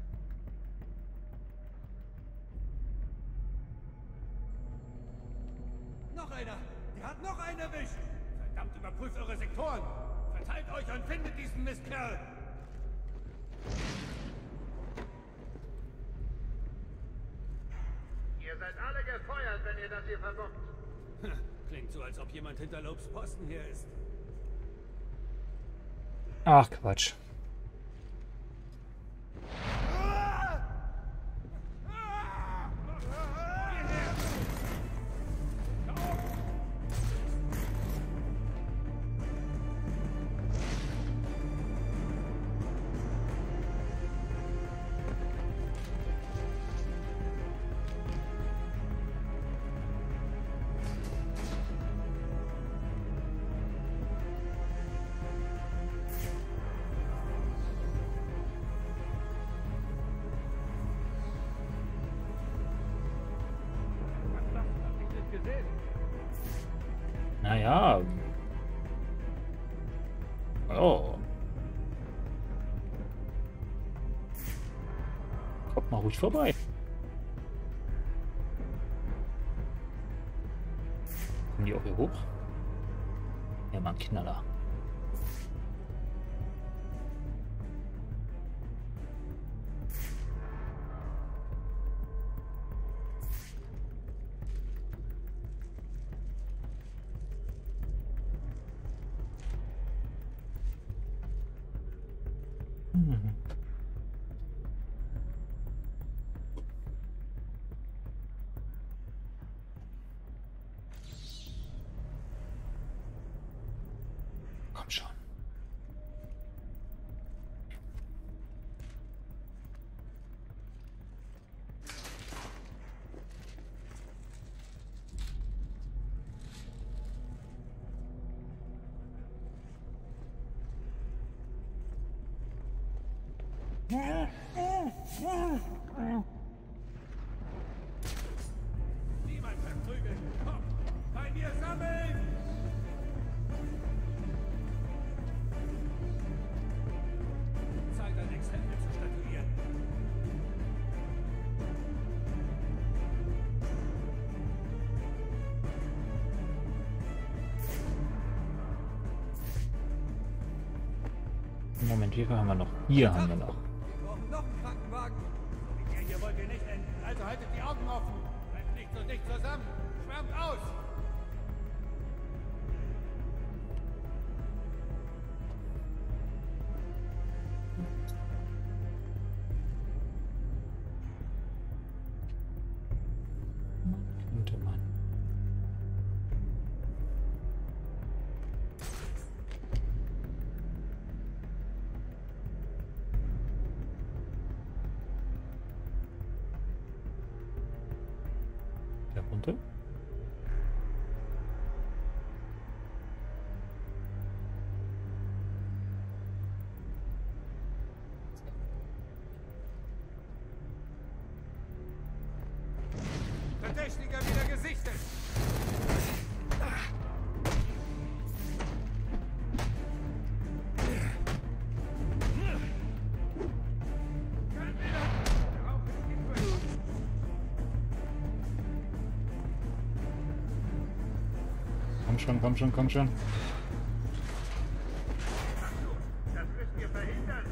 Noch einer! Der hat noch einen erwischt! Verdammt, überprüft eure Sektoren! Verteilt euch und findet diesen Mistkerl! Ihr seid alle gefeuert, wenn ihr das hier verbockt. Klingt so, als ob jemand hinter Lobes Posten hier ist. Ach, Quatsch. Naja. Oh. Kommt mal ruhig vorbei. Kommen die auch hier hoch? Ja, Mann, Knaller. Komm schon. Niemand verprügeln! Kommt! Bei mir sammeln! Zeit, ein Exempel zu statuieren. Moment, wie viel haben wir noch? Hier haben wir noch. Wir brauchen noch einen Krankenwagen. Mit der hier wollt ihr nicht enden. Also haltet die Augen offen. Bleibt nicht so dicht zusammen. Schwärmt aus! Könnte man. Da runter. Verdächtiger wieder gesichtet! Komm schon, komm schon, komm schon. Das müssen wir verhindern!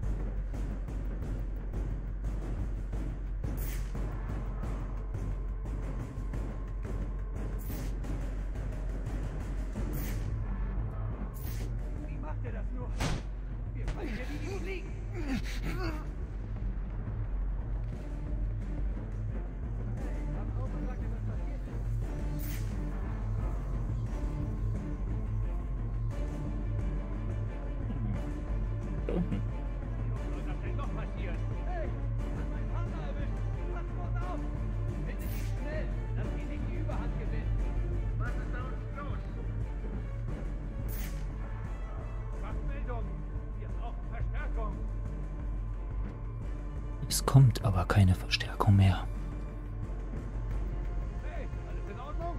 Wie macht ihr das nur? Wir fallen hier wie die Fliegen. Hey, hab auf und sag mir, was passiert ist. Da unten. Was soll denn noch passieren? Hey, hat mein Partner erwischt. Pass bloß auf. Findet ihn schnell, dass die nicht die Überhand gewinnen. Was ist da unten los? Waffenmeldung! Wir brauchen Verstärkung! Es kommt aber keine Verstärkung mehr. Hey, alles in Ordnung?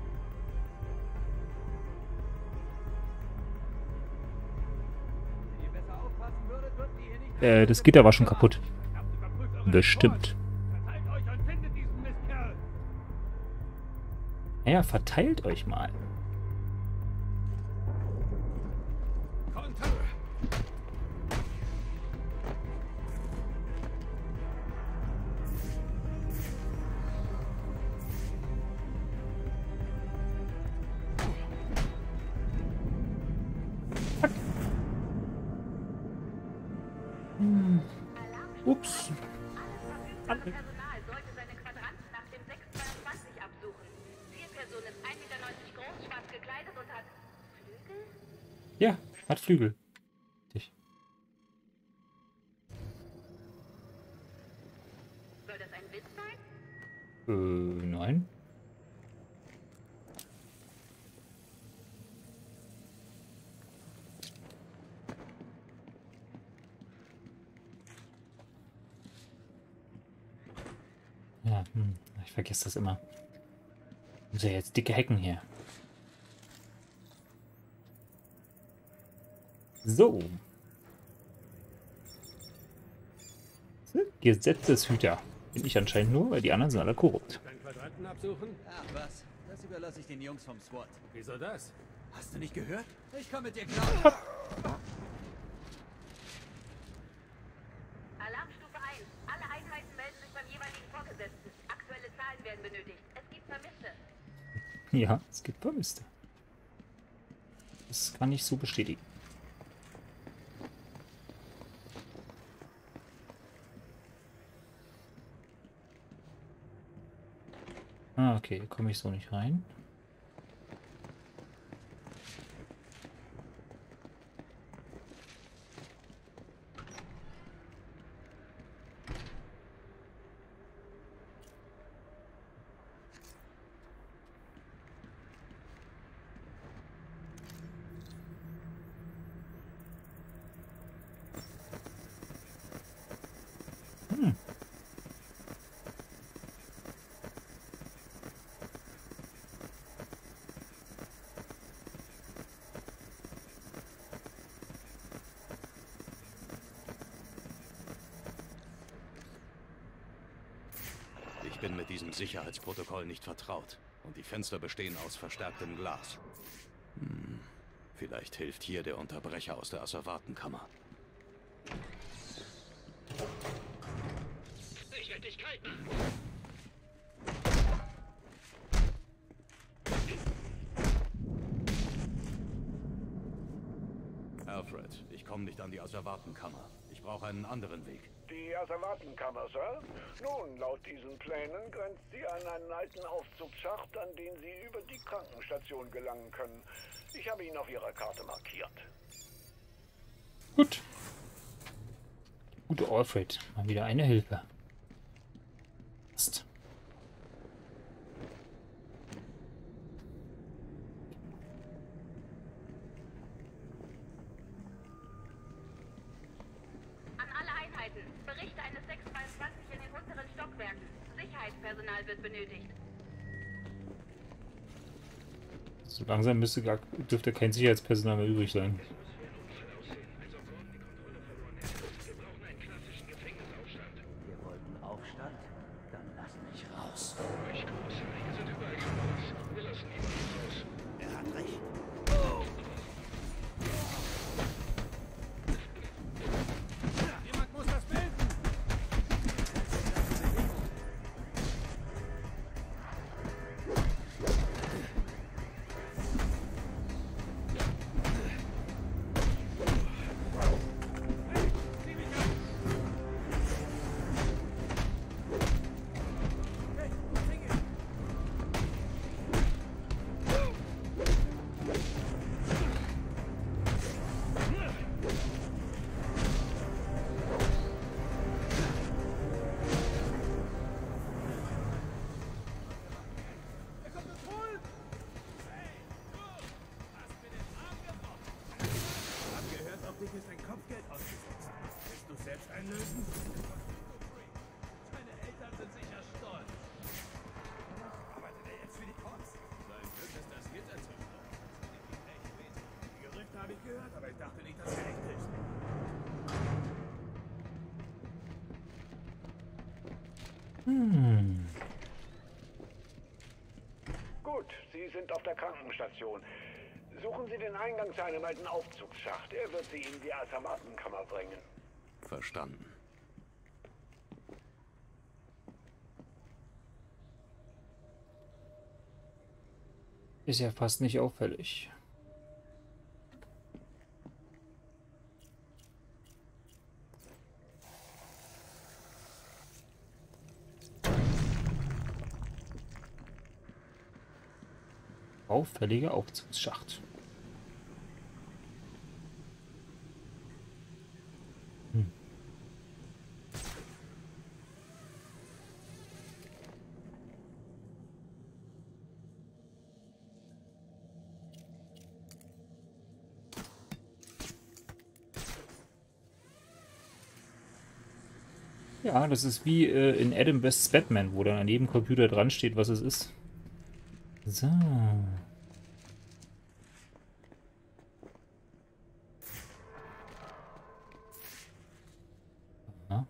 Wenn ihr besser aufpassen würdet, würden die hier nicht... Das Gitter war schon kaputt. Habt überprüft eure Bestimmt. Verteilt euch und findet diesen Mistkerl! Ja, verteilt euch mal. Konter! Ups. Personal sollte seine Quadranten nach dem 622 absuchen. Zielperson ist 1,90 Meter groß, schwarz gekleidet und hat Flügel? Ja, hat Flügel. Dich. Soll das ein Witz sein? Nein. Ja, ich vergesse das immer. Muss ja jetzt dicke Hecken hier. So. Gesetzeshüter. Bin ich anscheinend nur, weil die anderen sind alle korrupt. Deinen Quadranten absuchen? Ach was, das überlasse ich den Jungs vom SWAT. Wieso das? Hast du nicht gehört? Ich komme mit dir klar. Alarmstufe 1. Alle Einheiten melden sich beim jeweiligen Vorgesetzten. Aktuelle Zahlen werden benötigt. Es gibt Vermisste. Ja, es gibt Vermisste. Das kann ich so bestätigen. Ah, okay, komme ich so nicht rein. Ich bin mit diesem Sicherheitsprotokoll nicht vertraut. Und die Fenster bestehen aus verstärktem Glas. Vielleicht hilft hier der Unterbrecher aus der Asservatenkammer. Ich werde dich kalt machen. Alfred, ich komme nicht an die Asservatenkammer. Ich brauche einen anderen Weg. Die Asservatenkammer, Sir? Nun, laut diesen Plänen grenzt sie an einen alten Aufzugsschacht, an den Sie über die Krankenstation gelangen können. Ich habe ihn auf Ihrer Karte markiert. Gut. Gute Alfred. Mal wieder eine Hilfe. Passt. Bericht eines 622 in den unteren Stockwerken. Sicherheitspersonal wird benötigt. So langsam dürfte kein Sicherheitspersonal mehr übrig sein. Wir wollten Aufstand? Dann lasst mich raus. Er hat recht. Jemand muss das bilden! Ist ein Kopfgeld ausgesetzt. Willst du selbst einlösen? Deine Eltern sind sicher stolz. Arbeitet er jetzt für die Cops? Sein Glück ist das Gitter zerstört. Die Gerüchte habe ich gehört, aber ich dachte nicht, dass er echt ist. Gut, Sie sind auf der Krankenstation. Suchen Sie den Eingang zu einem alten Aufzugsschacht. Er wird Sie in die Asservatenkammer bringen. Verstanden. Ist ja fast nicht auffällig. Auffälliger Aufzugsschacht. Ja, das ist wie in Adam West's Batman, wo dann an jedem Computer dran steht, was es ist. So. Ja.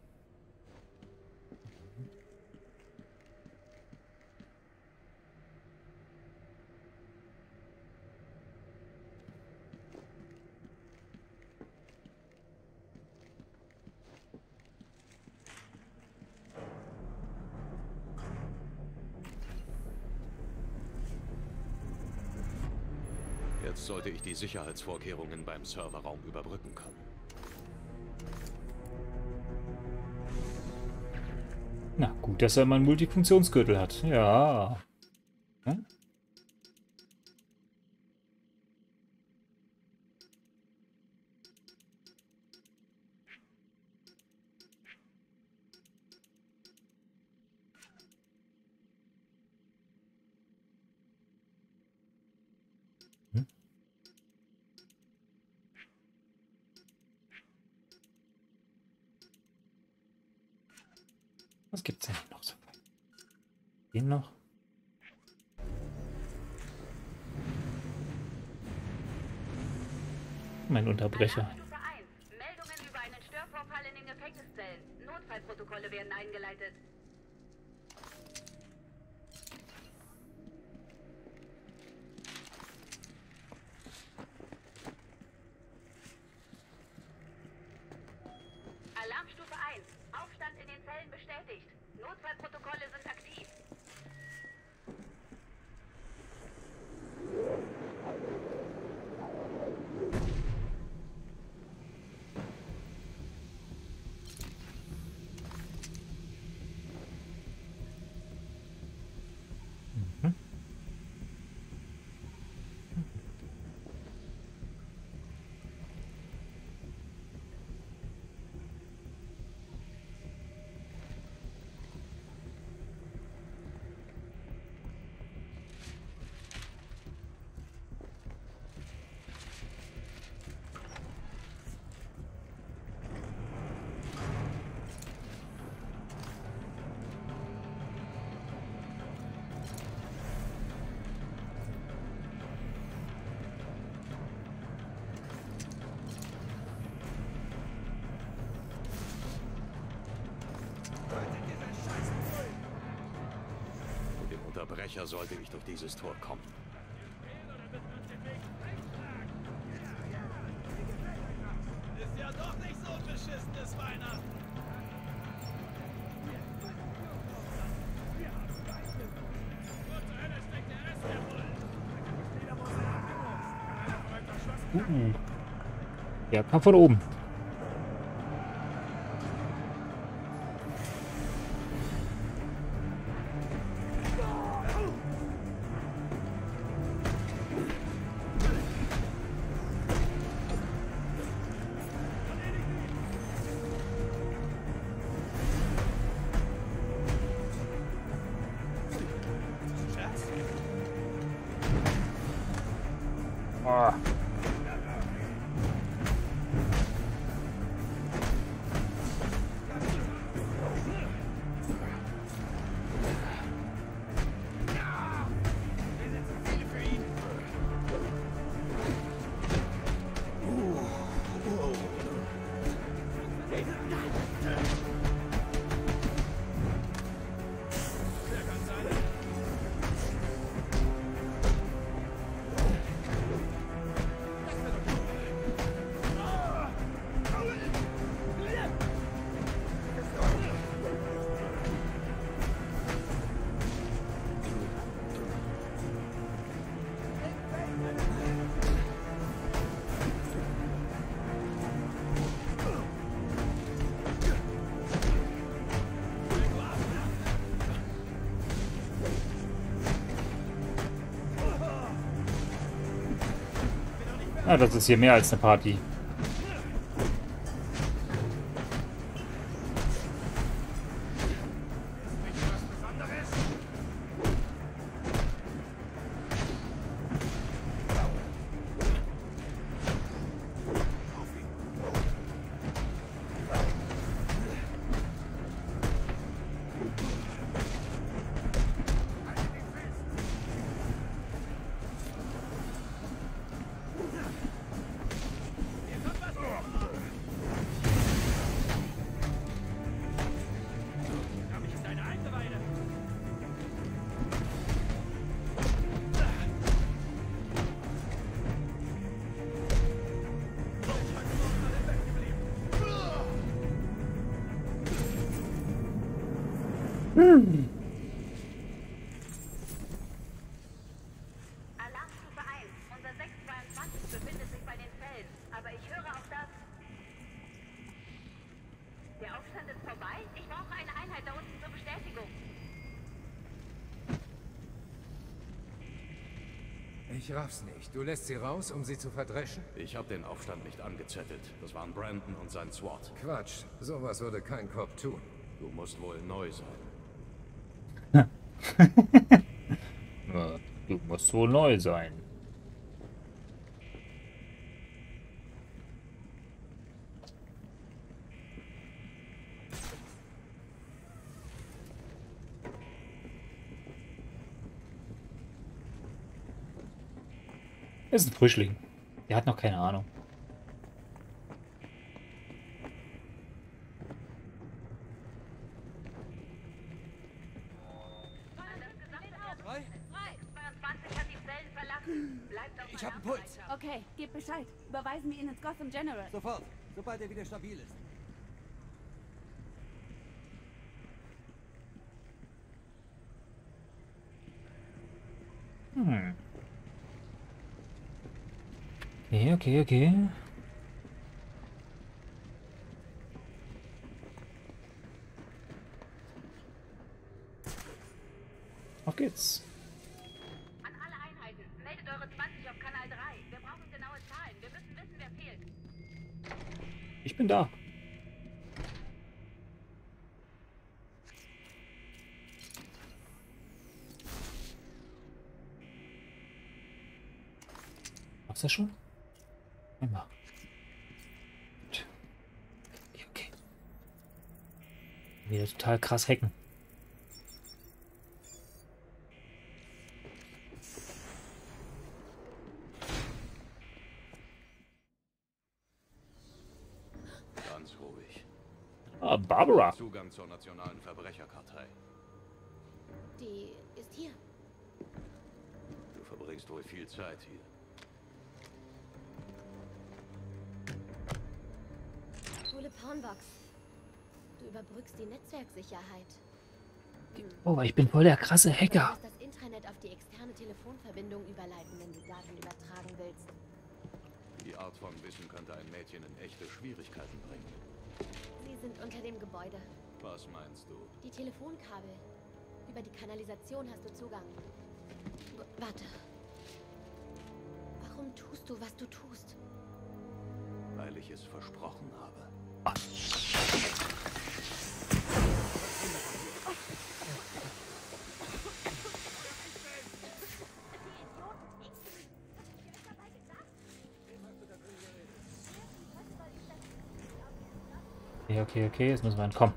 Jetzt sollte ich die Sicherheitsvorkehrungen beim Serverraum überbrücken können. Na gut, dass er mal einen Multifunktionsgürtel hat. Ja. Hm? Was gibt's denn noch so? Den noch? Mein Unterbrecher. Stufe 1. Meldungen über einen Störvorfall in den Gefängniszellen. Notfallprotokolle werden eingeleitet. in den Zellen bestätigt. Notfallprotokolle sind aktiv. Unterbrecher sollte ich durch dieses Tor kommen. Ist ja doch nicht so ein beschissenes Weihnachten. Ja, komm von oben. Ah, das ist hier mehr als eine Party. Alarmstufe 1. Unser 622 befindet sich bei den Zellen. Aber ich höre auch das. Der Aufstand ist vorbei. Ich brauche eine Einheit da unten zur Bestätigung. Ich raff's nicht. Du lässt sie raus, um sie zu verdreschen? Ich habe den Aufstand nicht angezettelt. Das waren Brandon und sein SWAT. Quatsch. Sowas würde kein Cop tun. Du musst wohl neu sein. Du musst wohl neu sein. Das ist ein Frischling. Der hat noch keine Ahnung. Ich hab einen Puls. Okay, gib Bescheid. Überweisen wir ihn ins Gotham General. Sofort, sobald er wieder stabil ist. Okay, okay, okay. Auf geht's. An alle Einheiten, meldet eure 20 auf Kanal 3. Wir brauchen genaue Zahlen. Wir müssen wissen, wer fehlt. Ich bin da. War's das schon? Einmal. Okay, okay. Wieder total krass hacken. Ganz ruhig. Ah, Barbara. Zugang zur nationalen Verbrecherkartei. Die ist hier. Du verbringst wohl viel Zeit hier. Tulipanbox. Du überbrückst die Netzwerksicherheit. Oh, ich bin voll der krasse Du Hacker. musst das Intranet auf die externe Telefonverbindung überleiten, wenn du Daten übertragen willst. Die Art von Wissen könnte ein Mädchen in echte Schwierigkeiten bringen. Sie sind unter dem Gebäude. Was meinst du? Die Telefonkabel. Über die Kanalisation hast du Zugang. Warte. Warum tust du, was du tust? Weil ich es versprochen habe. Okay, okay, okay, jetzt müssen wir entkommen.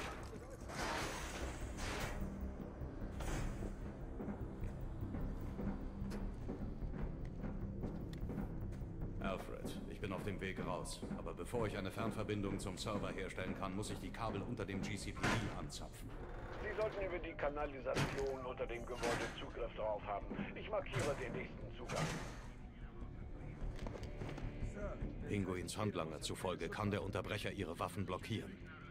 Alfred, ich bin auf dem Weg raus. Aber bevor ich eine Fernverbindung zum Server herstellen kann, muss ich die Kabel unter dem GCPD anzapfen. Sie sollten über die Kanalisation unter dem Gebäude Zugriff darauf haben. Ich markiere den nächsten Zugang. Pinguins Handlanger zufolge kann der Unterbrecher ihre Waffen blockieren.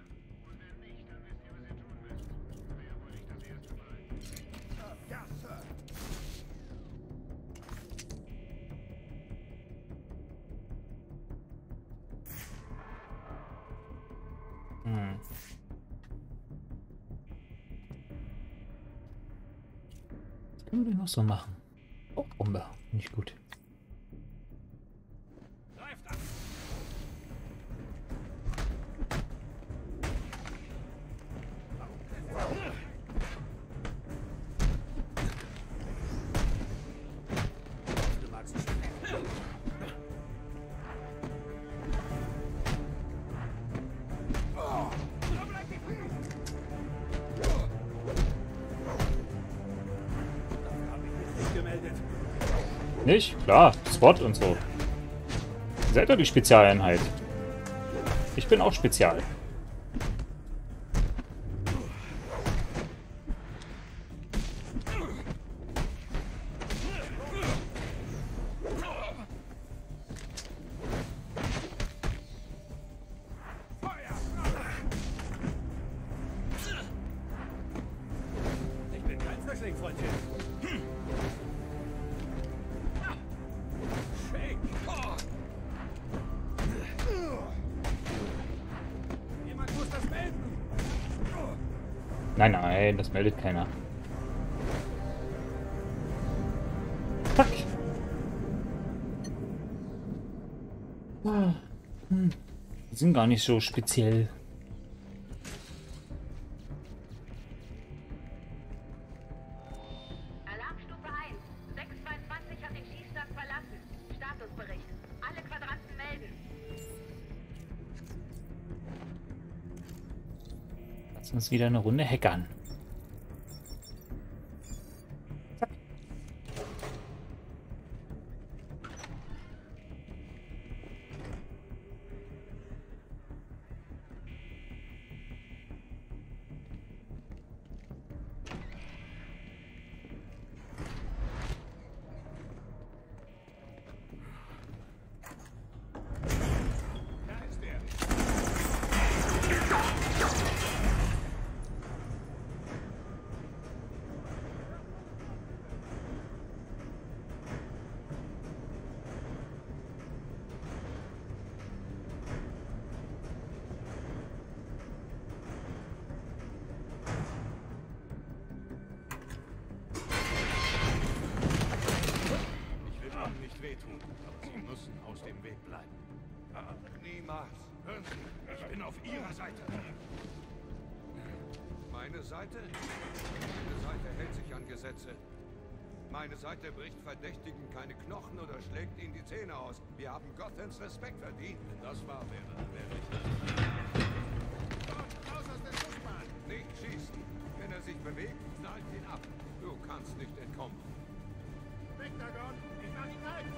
Was können wir denn noch so machen? Oh, Bombe. Nicht gut. Nicht? Klar, SWAT und so. Ihr seid doch die Spezialeinheit. Ich bin auch Spezial. Ich bin kein Frischling, Freundchen. Jemand muss das melden. Nein, nein, das meldet keiner. Fuck. Die sind gar nicht so speziell. Alarmstufe 1. 622 hat den Schießstand verlassen. Statusbericht. Alle Quadranten melden. Lass uns wieder eine Runde hackern. dem Weg bleiben. Ach, niemals. Hören Sie, ich bin auf Ihrer Seite. Meine Seite? Meine Seite hält sich an Gesetze. Meine Seite bricht Verdächtigen keine Knochen oder schlägt ihnen die Zähne aus. Wir haben Gothams Respekt verdient. Wenn das wahr wäre, dann wäre ich Raus aus der Schussbahn! Nicht schießen. Wenn er sich bewegt, knallt ihn ab. Du kannst nicht entkommen. Pentagon, ich mach ihn kalt!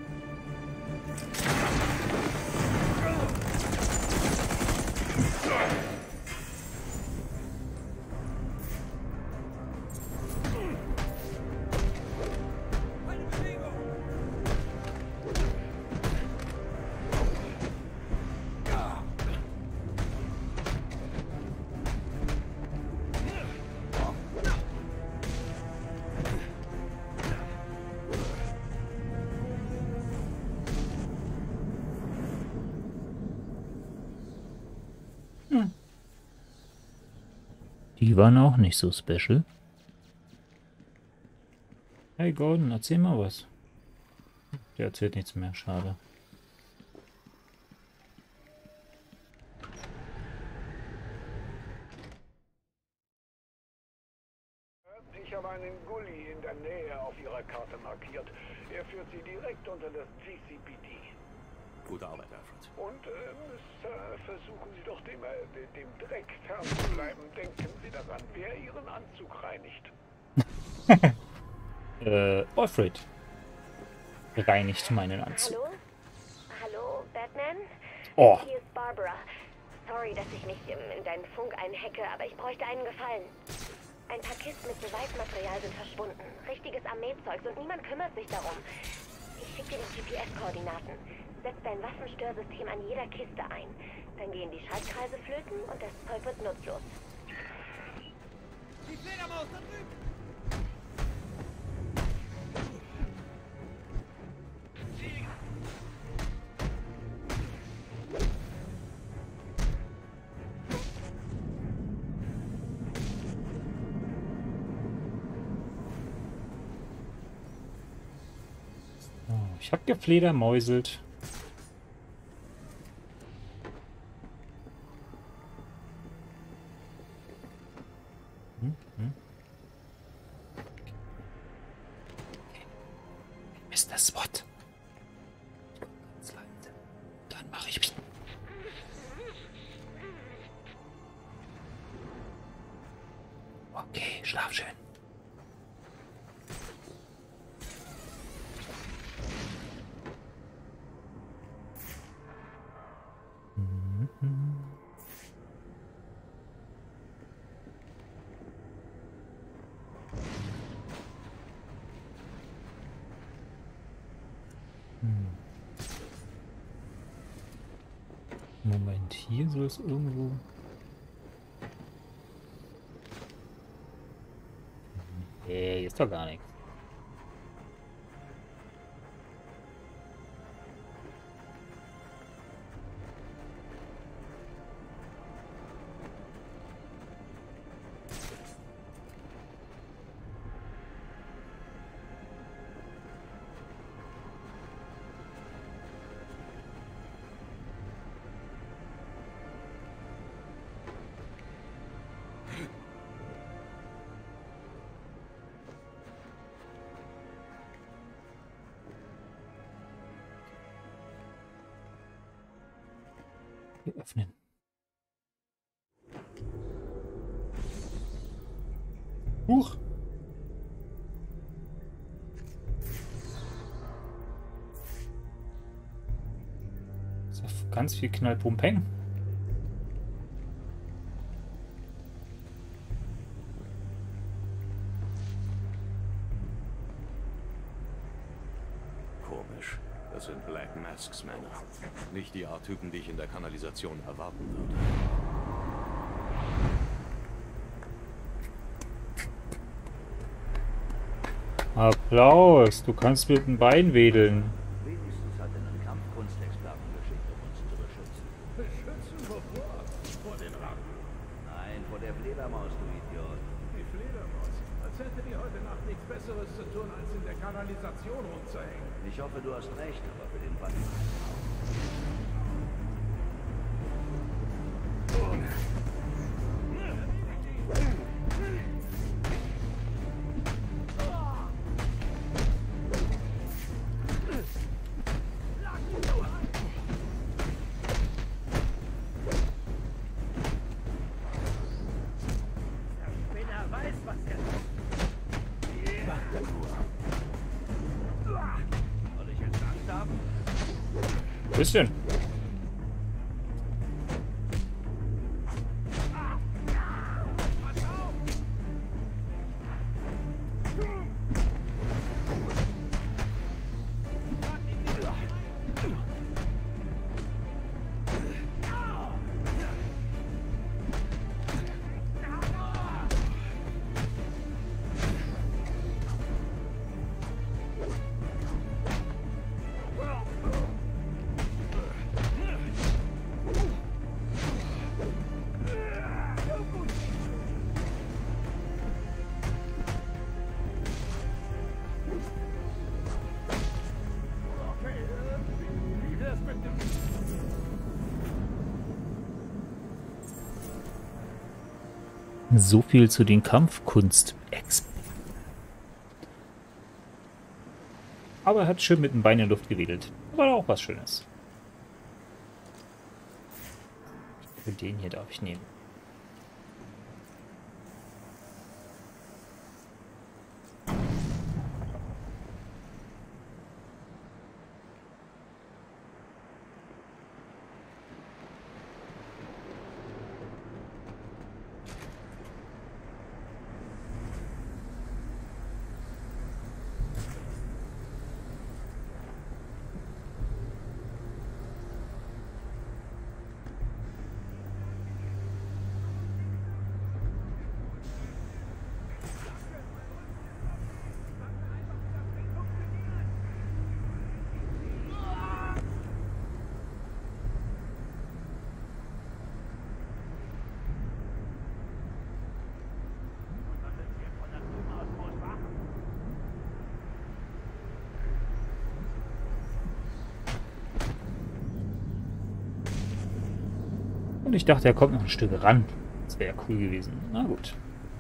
Die waren auch nicht so special. Hey Gordon, erzähl mal was. Der erzählt nichts mehr, schade. Ich habe einen Gully in der Nähe auf Ihrer Karte markiert. Er führt Sie direkt unter das GCPD. Gute Arbeit, Alfred. Und, Sir, versuchen Sie doch dem Dreck fernzubleiben. Denken Sie daran, wer Ihren Anzug reinigt. Alfred reinigt meinen Anzug. Hallo? Hallo, Batman? Oh. Hier ist Barbara. Sorry, dass ich mich in deinen Funk einhacke, aber ich bräuchte einen Gefallen. Ein paar Kisten mit Beweismaterial sind verschwunden. Richtiges Armeezeugs und niemand kümmert sich darum. Ich schicke dir die GPS-Koordinaten. Setz dein Waffenstörsystem an jeder Kiste ein. Dann gehen die Schaltkreise flöten und das Zeug wird nutzlos. Die Fledermaus da drüben! Ich hab gefledermäuselt. Mr. SWAT. Dann mache ich mich. Okay, schlaf schön. Moment, hier soll es irgendwo... Hey, ist doch gar nichts. Hier öffnen. Huch! Ist ja ganz viel Knallpumpeng. Komisch. Das sind Black Masks Männer. Nicht die Art Typen, die ich in der Kanalisation erwarten würde. Applaus, du kannst mit den Beinen wedeln. Wenigstens hat er einen Kampfkunstexperten geschickt, um uns zu beschützen. Beschützen wovor? Vor den Ratten? Nein, vor der Fledermaus, du Idiot. Die Fledermaus. Was Als hättet ihr heute Nacht nichts Besseres zu tun, als in der Kanalisation rumzuhängen. Ich hoffe, du hast recht, aber für den Band. Bisschen. So viel zu den Kampfkunst-Experten. Aber er hat schön mit dem Bein in der Luft gewedelt. War auch was Schönes. Für den hier darf ich nehmen. Und ich dachte, er kommt noch ein Stück ran. Das wäre ja cool gewesen. Na gut.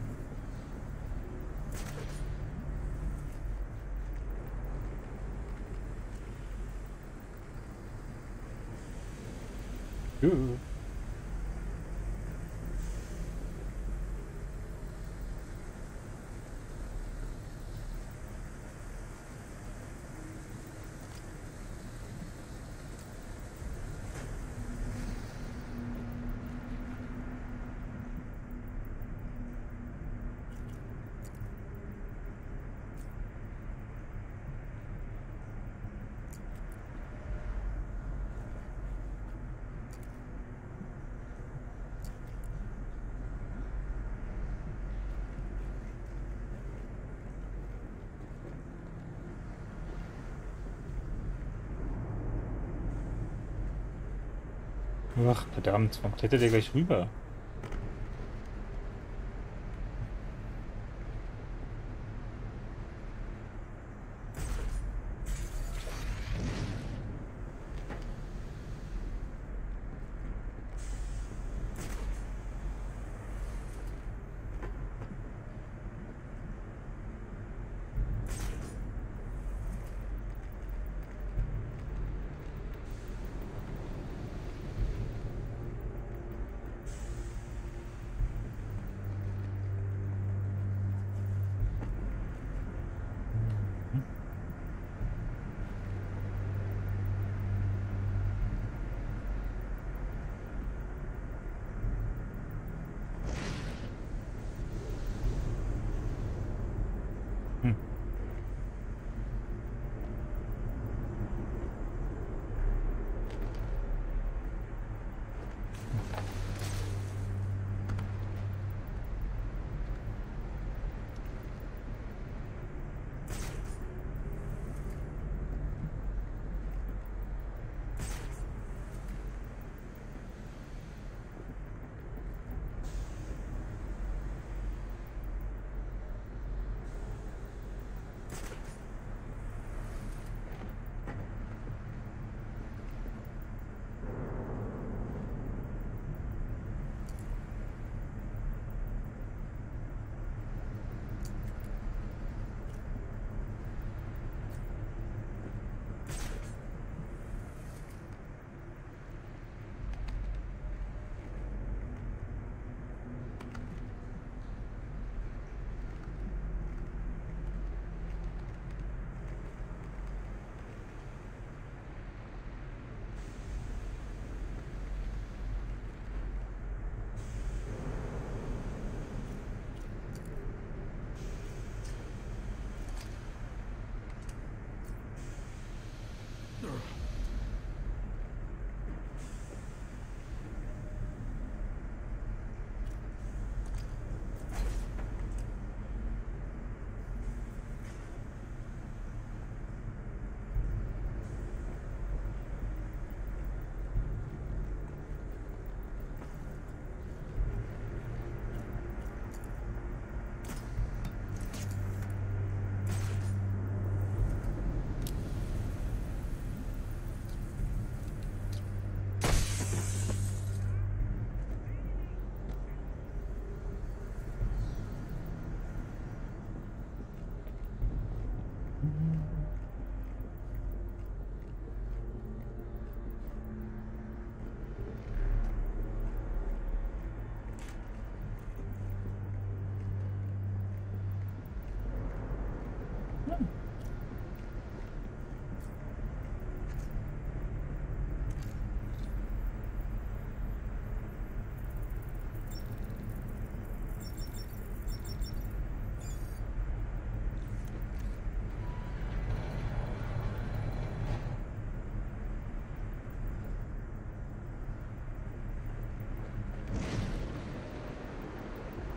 Ach, verdammt, warum klettert der gleich rüber?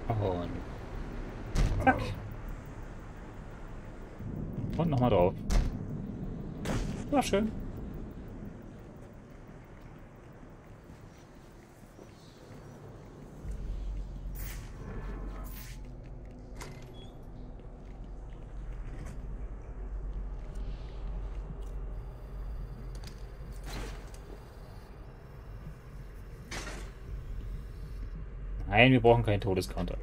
Und zack. Und nochmal drauf. War schön. Nein, wir brauchen keinen Todescounter.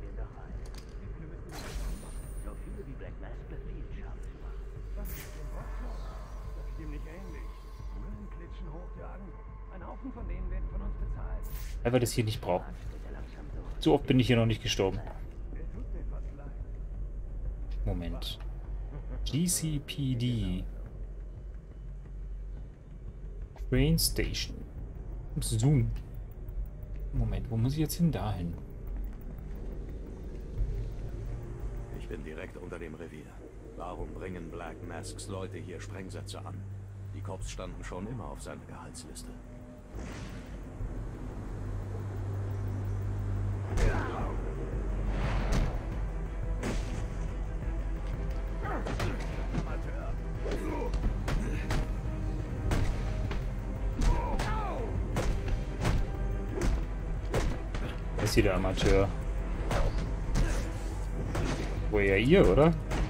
Weil wir das hier nicht brauchen. So oft bin ich hier noch nicht gestorben. Moment. GCPD. Train Station. Zoom. Moment, wo muss ich jetzt hin? Dahin. Ich bin direkt unter dem Revier. Warum bringen Black Masks Leute hier Sprengsätze an? Die Cops standen schon immer auf seiner Gehaltsliste. Das ist hier der Amateur. Wo ja ihr, oder?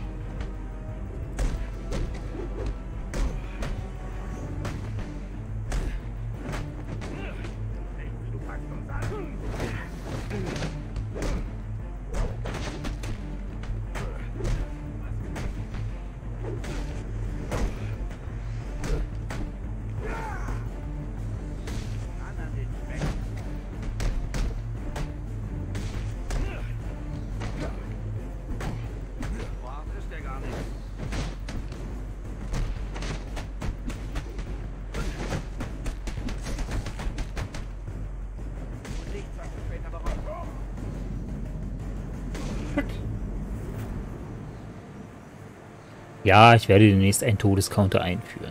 Ja, ich werde demnächst einen Todescounter einführen.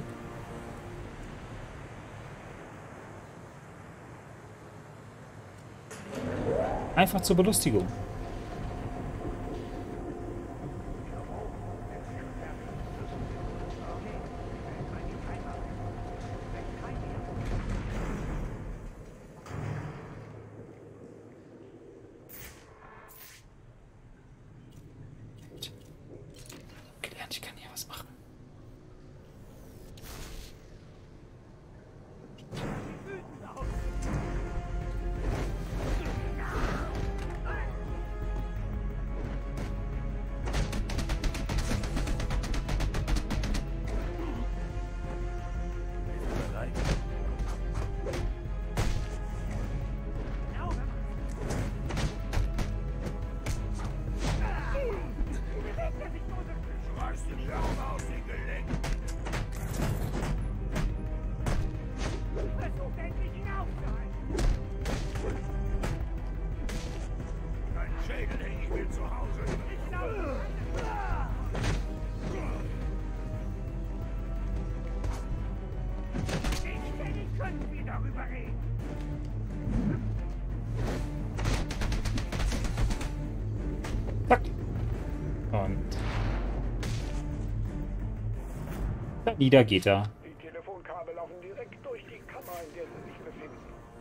Einfach zur Belustigung. Ich kann hier was machen. Und nieder geht er. Die Telefonkabel laufen direkt durch die Kammer, in der sie sich befinden.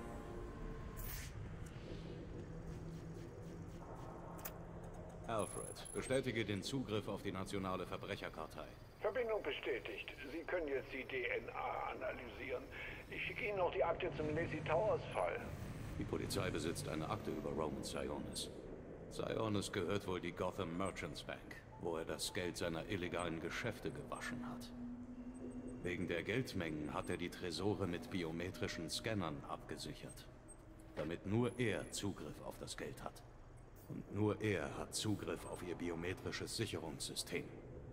Alfred, bestätige den Zugriff auf die nationale Verbrecherkartei. Verbindung bestätigt. Sie können jetzt die DNA analysieren. Ich schicke Ihnen noch die Akte zum Lacey Towers Fall. Die Polizei besitzt eine Akte über Roman Sionis. Sionis gehört wohl die Gotham Merchants Bank, wo er das Geld seiner illegalen Geschäfte gewaschen hat. Wegen der Geldmengen hat er die Tresore mit biometrischen Scannern abgesichert, damit nur er Zugriff auf das Geld hat. Und nur er hat Zugriff auf ihr biometrisches Sicherungssystem.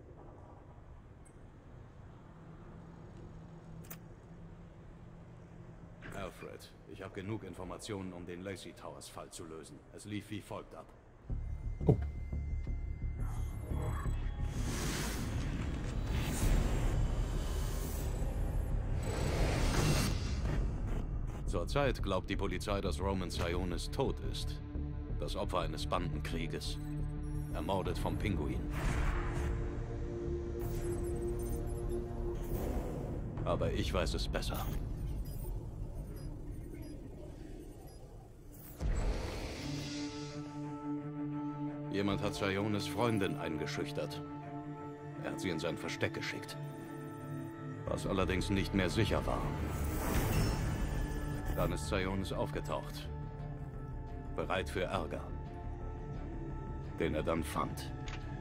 Alfred, ich habe genug Informationen, um den Lacey Towers Fall zu lösen. Es lief wie folgt ab. Oh. Zurzeit glaubt die Polizei, dass Roman Sionis tot ist. Das Opfer eines Bandenkrieges. Ermordet vom Pinguin. Aber ich weiß es besser. Jemand hat Sionis Freundin eingeschüchtert. Er hat sie in sein Versteck geschickt. Was allerdings nicht mehr sicher war. Dann ist Sionis aufgetaucht. Bereit für Ärger. Den er dann fand.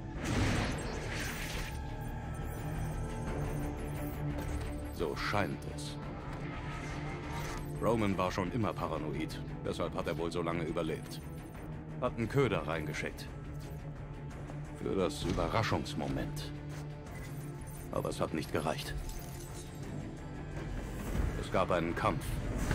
So scheint es. Roman war schon immer paranoid. Deshalb hat er wohl so lange überlebt. Hat einen Köder reingeschickt. Für das Überraschungsmoment. Aber es hat nicht gereicht. Es gab einen Kampf.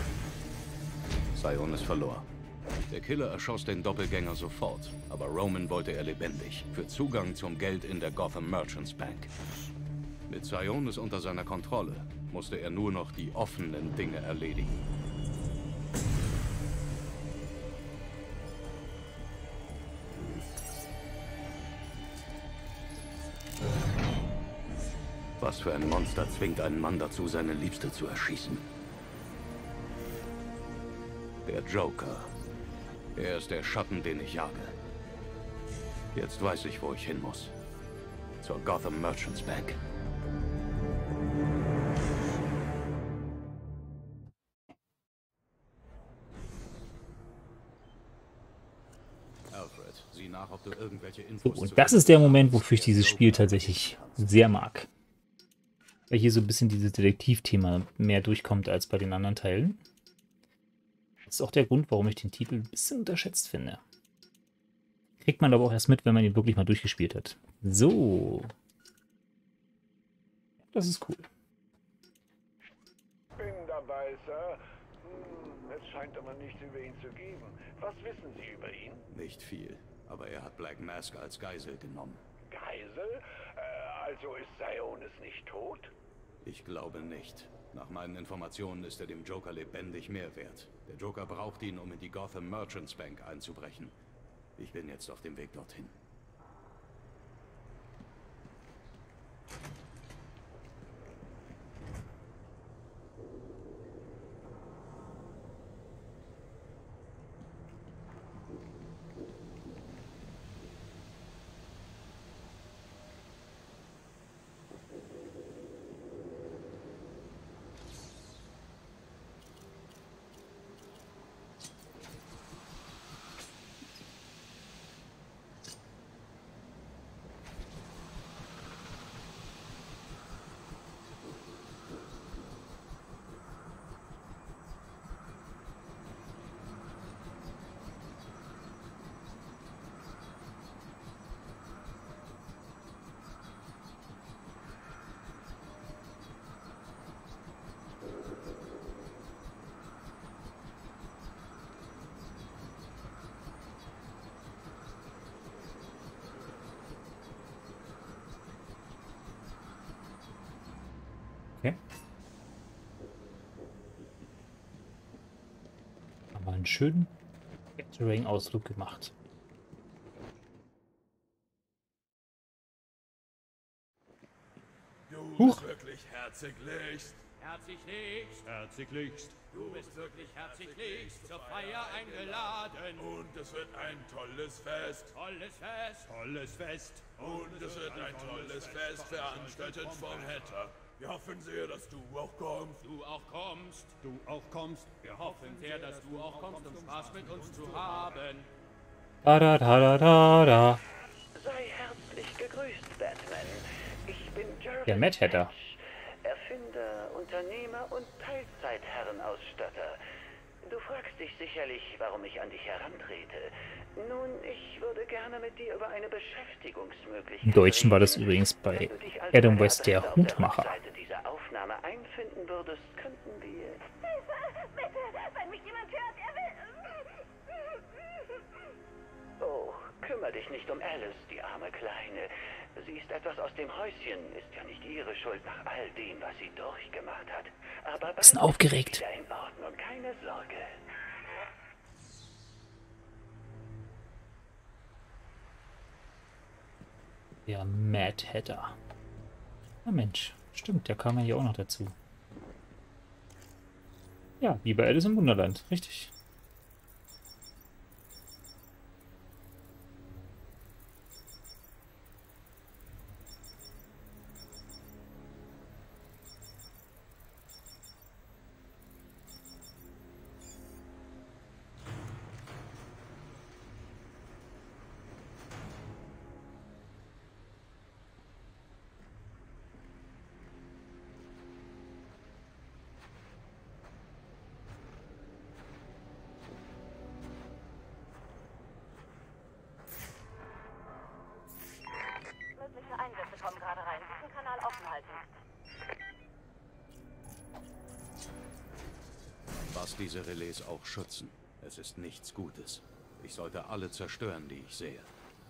Sionis verlor. Der Killer erschoss den Doppelgänger sofort, aber Roman wollte er lebendig, für Zugang zum Geld in der Gotham Merchants Bank. Mit Sionis unter seiner Kontrolle musste er nur noch die offenen Dinge erledigen. Was für ein Monster zwingt einen Mann dazu, seine Liebste zu erschießen? Der Joker. Er ist der Schatten, den ich jage. Jetzt weiß ich, wo ich hin muss. Zur Gotham Merchants Bank. Alfred, sieh nach, ob du irgendwelche Infos So, und das ist der Moment, wofür ich dieses Spiel tatsächlich sehr mag. Weil hier so ein bisschen dieses Detektivthema mehr durchkommt als bei den anderen Teilen. Das ist auch der Grund, warum ich den Titel ein bisschen unterschätzt finde. Kriegt man aber auch erst mit, wenn man ihn wirklich mal durchgespielt hat. So. Das ist cool. Bin dabei, Sir. Es scheint aber nichts über ihn zu geben. Was wissen Sie über ihn? Nicht viel, aber er hat Black Mask als Geisel genommen. Geisel? Also ist Sionis nicht tot? Ich glaube nicht. Nach meinen Informationen ist er dem Joker lebendig mehr wert. Der Joker braucht ihn, um in die Gotham Merchants Bank einzubrechen. Ich bin jetzt auf dem Weg dorthin. Okay. Haben wir einen schönen Terrain-Ausflug gemacht. Du bist wirklich herziglichst. Herzlichst. Herzlichst. Du bist wirklich herzlichst zur Feier eingeladen. Und es wird ein tolles Fest. Tolles Fest. Tolles Fest. Und es wird ein tolles Fest veranstaltet vom Hatter. Wir hoffen sehr, dass du auch kommst. Du auch kommst. Du auch kommst. Wir hoffen sehr, dass du auch kommst, um Spaß mit uns zu haben. Da da da da da da. Sei herzlich gegrüßt, Batman. Ich bin Jervis Der Mad Hatter. Erfinder, Unternehmer und Teilzeitherrenausstatter. Du fragst dich sicherlich, warum ich an dich herantrete. Nun, ich würde gerne mit dir über eine Beschäftigungsmöglichkeit Im Deutschen war das übrigens bei Adam West der Hutmacher. Wenn du dieser Aufnahme einfinden würdest, könnten wir... Bitte, wenn mich jemand hört, er will... Oh, kümmere dich nicht um Alice, die arme Kleine. Sie ist etwas aus dem Häuschen, ist ja nicht ihre Schuld nach all dem, was sie durchgemacht hat. Aber bald Bisschen aufgeregt. ist wieder in Ordnung, keine Sorge. Der Mad Hatter. Na Mensch, stimmt, der kam ja hier auch noch dazu. Ja, wie bei Alice im Wunderland, richtig. Mögliche Einsätze kommen gerade rein. Diesen Kanal offen halten. Was diese Relais auch schützen, es ist nichts Gutes. Ich sollte alle zerstören, die ich sehe.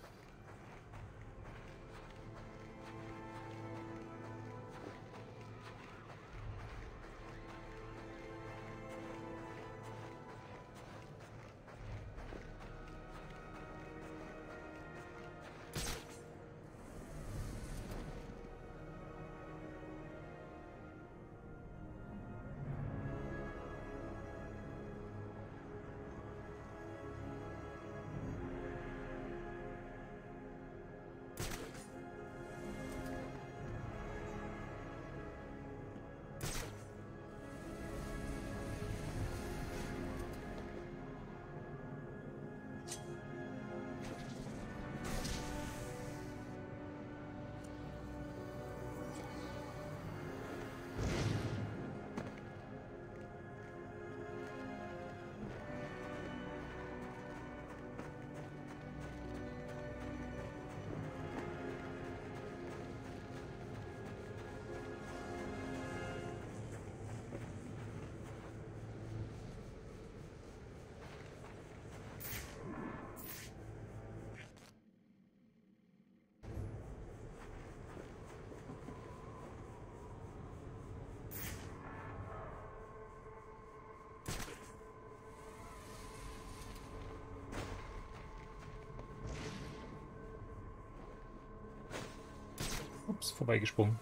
Ups, vorbeigesprungen.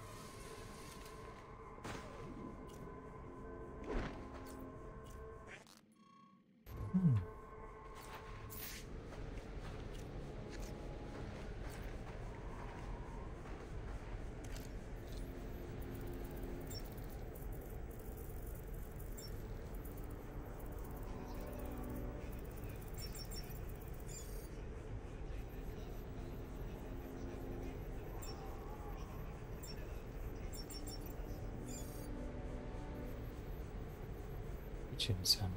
Bildschirmsam.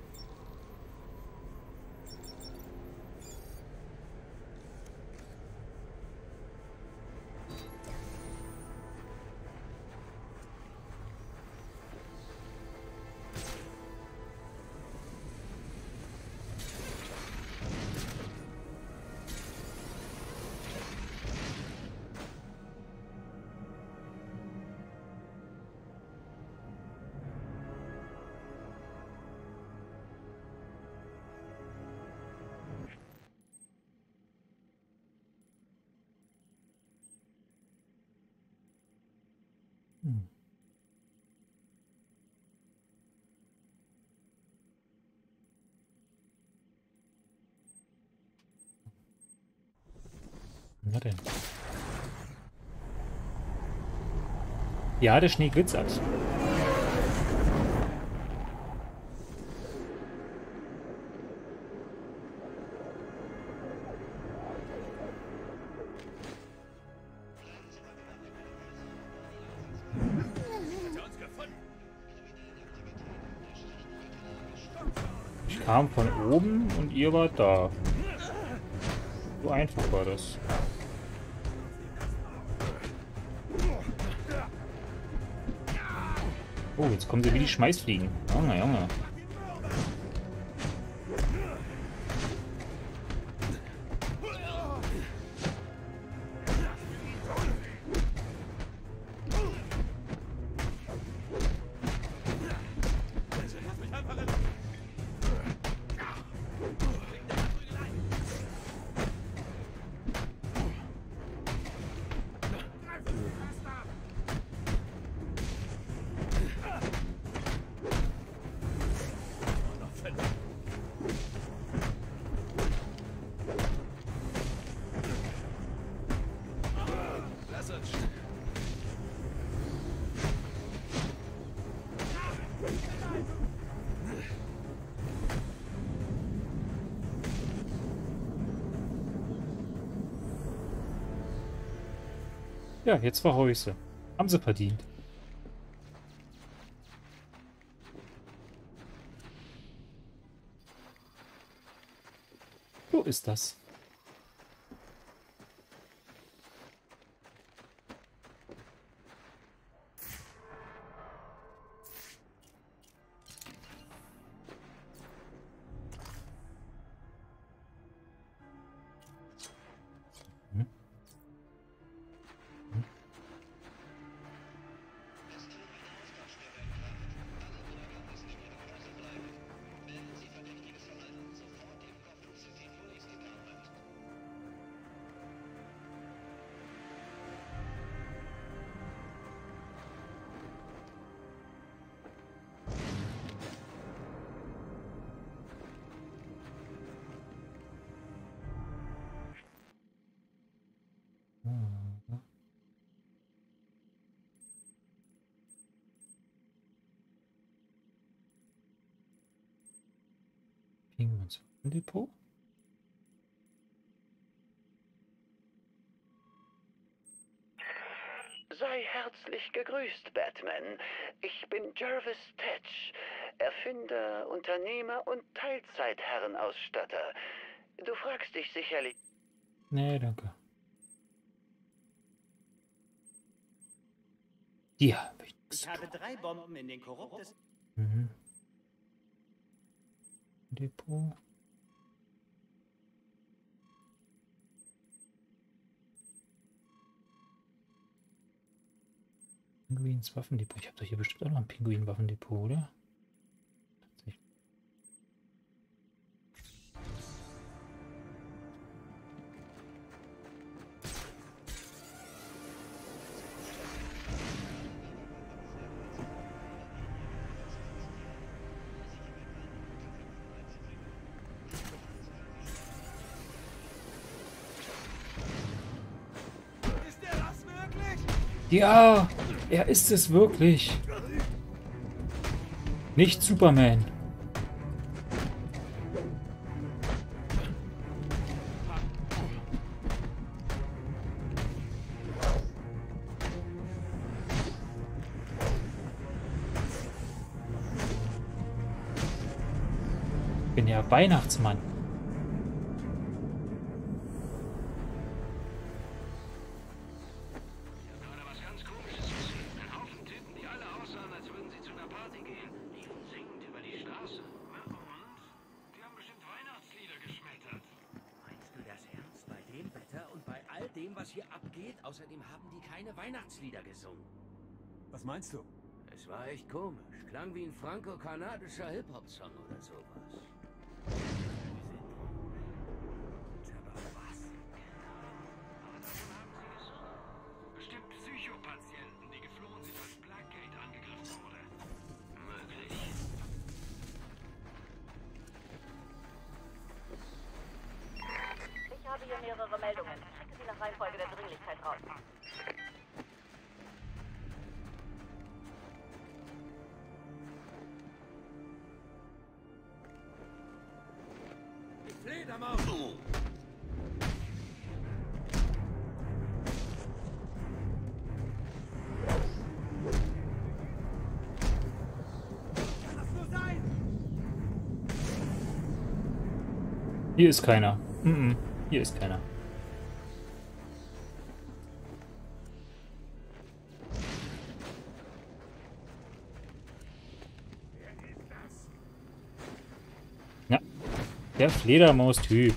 Na denn. Ja, der Schnee glitzert. Ich kam von oben und ihr wart da. So einfach war das. Oh, jetzt kommen sie wie die Schmeißfliegen. Junge, Junge. Ja, jetzt war Häuse. Haben sie verdient. So ist das. Depot. Sei herzlich gegrüßt, Batman. Ich bin Jervis Tetch, Erfinder, Unternehmer und Teilzeitherrenausstatter. Du fragst dich sicherlich... Nee, danke. Ja, ich habe 3 Bomben in den korruptesten... Depot. Pinguins Waffendepot. Ich habe doch hier bestimmt auch noch ein Pinguin-Waffendepot, oder? Tatsächlich. Ist der das wirklich? Ja, er ist es wirklich. Nicht Superman. Ich bin ja Weihnachtsmann. Was hier abgeht. Außerdem haben die keine Weihnachtslieder gesungen. Was meinst du? Es war echt komisch. Klang wie ein franco-kanadischer Hip-Hop-Song oder sowas. Aber was? Aber davon haben sie gesungen. Bestimmt Psychopatienten, die geflohen sind, als Blackgate angegriffen wurde. Möglich. Ich habe hier mehrere Meldungen. Nach Reihenfolge der Dringlichkeit raus. Die Fledermaus! Kann das nur sein? Hier ist keiner. Hier ist keiner. Der Fledermaus-Typ.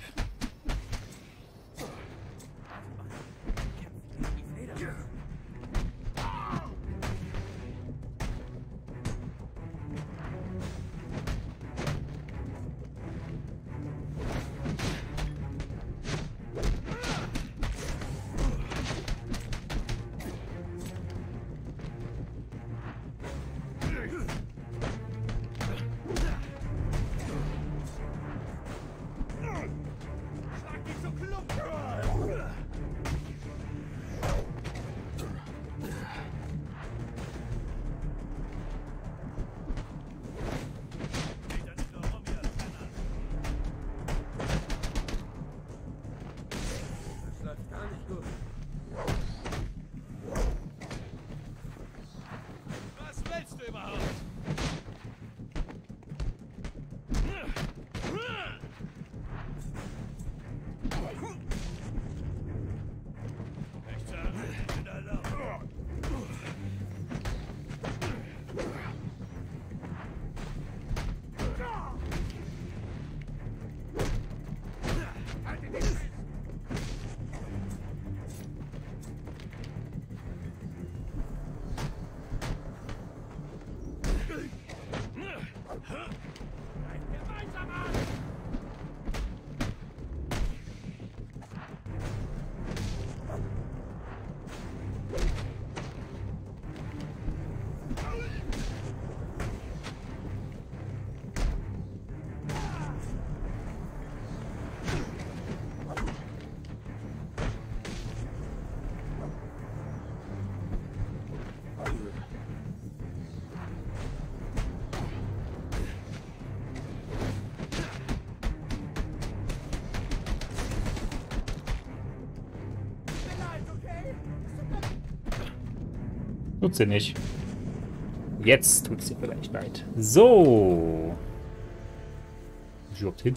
Tut sie nicht. Jetzt tut sie vielleicht leid. So. Wo ist sie überhaupt hin?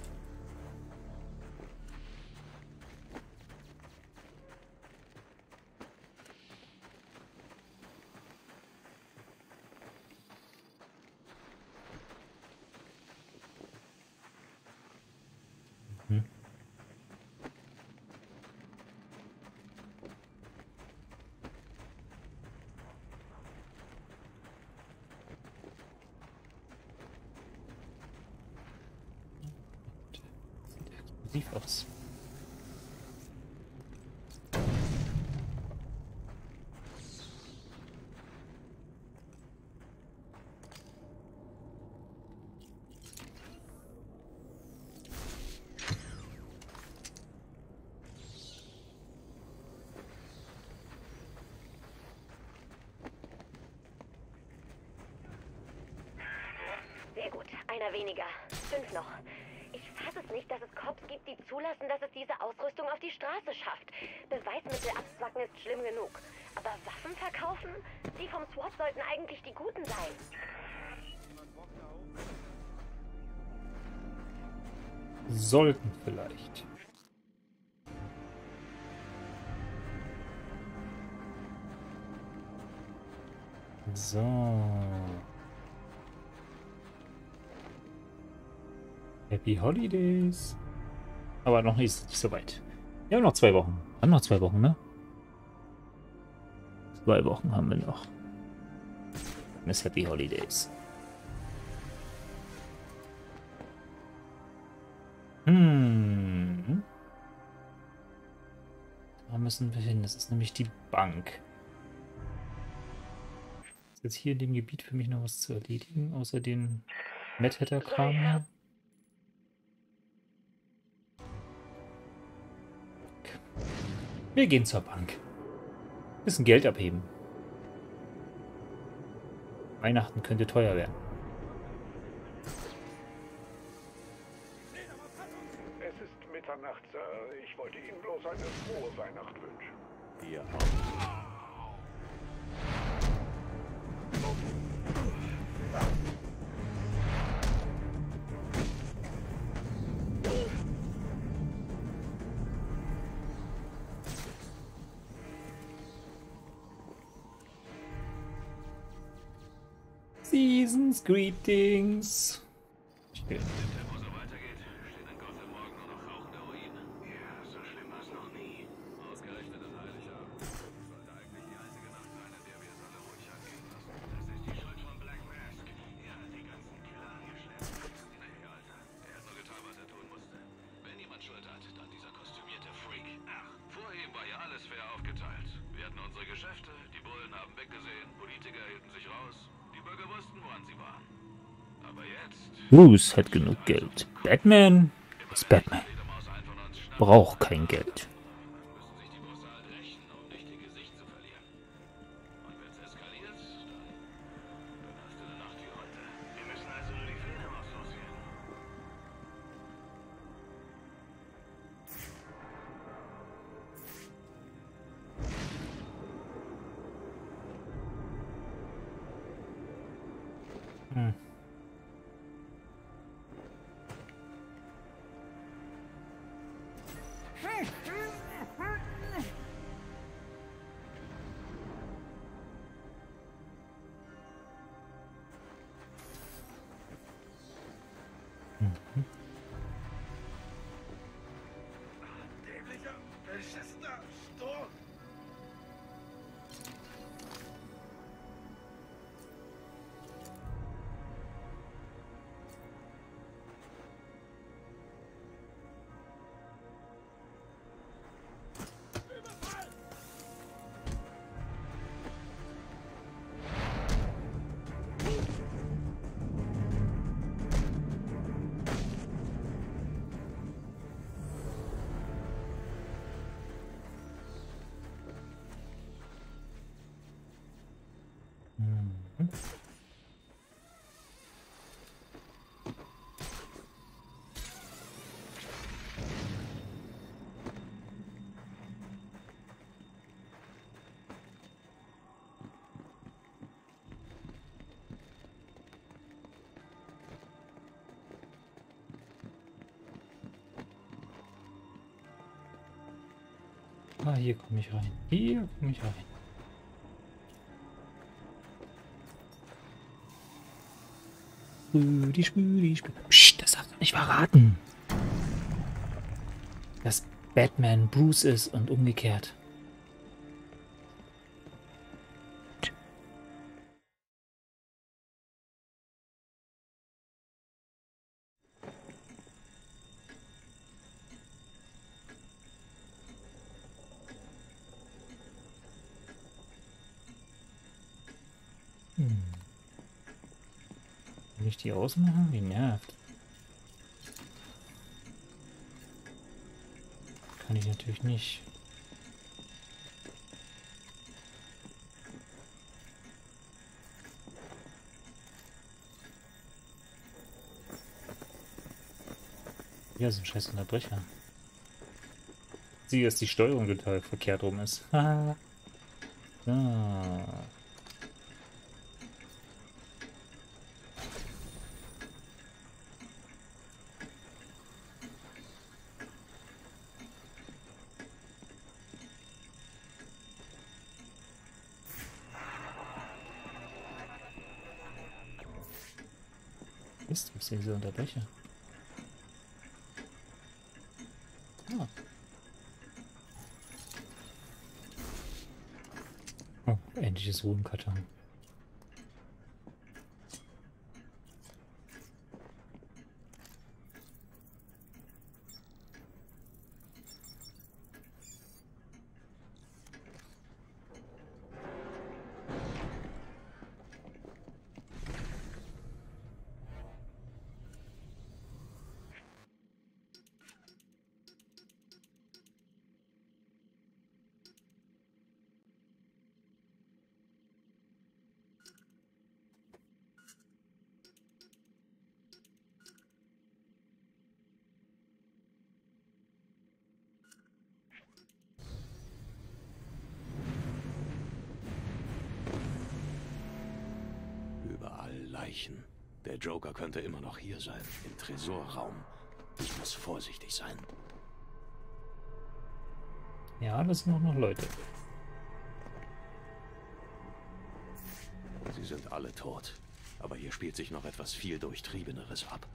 Aus. Sehr gut, einer weniger. 5 noch. Ich fasse es nicht, dass es Cops gibt, die zulassen, dass es diese Ausrüstung auf die Straße schafft. Beweismittel abzwacken ist schlimm genug. Aber Waffen verkaufen? Die vom SWAT sollten eigentlich die Guten sein. Sollten vielleicht. So. Happy Holidays. Aber noch nicht so weit. Wir haben noch 2 Wochen. Wir haben noch 2 Wochen, ne? 2 Wochen haben wir noch. Dann ist Happy Holidays. Da müssen wir hin. Das ist nämlich die Bank. Ist jetzt hier in dem Gebiet für mich noch was zu erledigen, außer den Mad Hatter-Kram hier? Wir gehen zur Bank. Bisschen Geld abheben. Weihnachten könnte teuer werden. Es ist Mitternacht, Sir. Ich wollte Ihnen bloß eine frohe Weihnacht wünschen. Ihr Seasons Greetings. Schön. Bruce hat genug Geld. Batman ist Batman. Braucht kein Geld. Ah, hier komme ich rein. Hier komme ich rein. Spüdi, spüdi, spüdi. Psst, das darf man nicht verraten. Dass Batman Bruce ist und umgekehrt. Kann ich die ausmachen? Die nervt. Kann ich natürlich nicht. Ja, so ein scheiß Unterbrecher. Sieh, dass die Steuerung total verkehrt rum ist. Haha. So. Mist, was ist diese Unterbrecher? Ah. Oh, endlich ist Ruhe im Karton. Leichen. Der Joker könnte immer noch hier sein, im Tresorraum. Ich muss vorsichtig sein. Ja, das sind auch noch Leute. Sie sind alle tot. Aber hier spielt sich noch etwas viel Durchtriebeneres ab.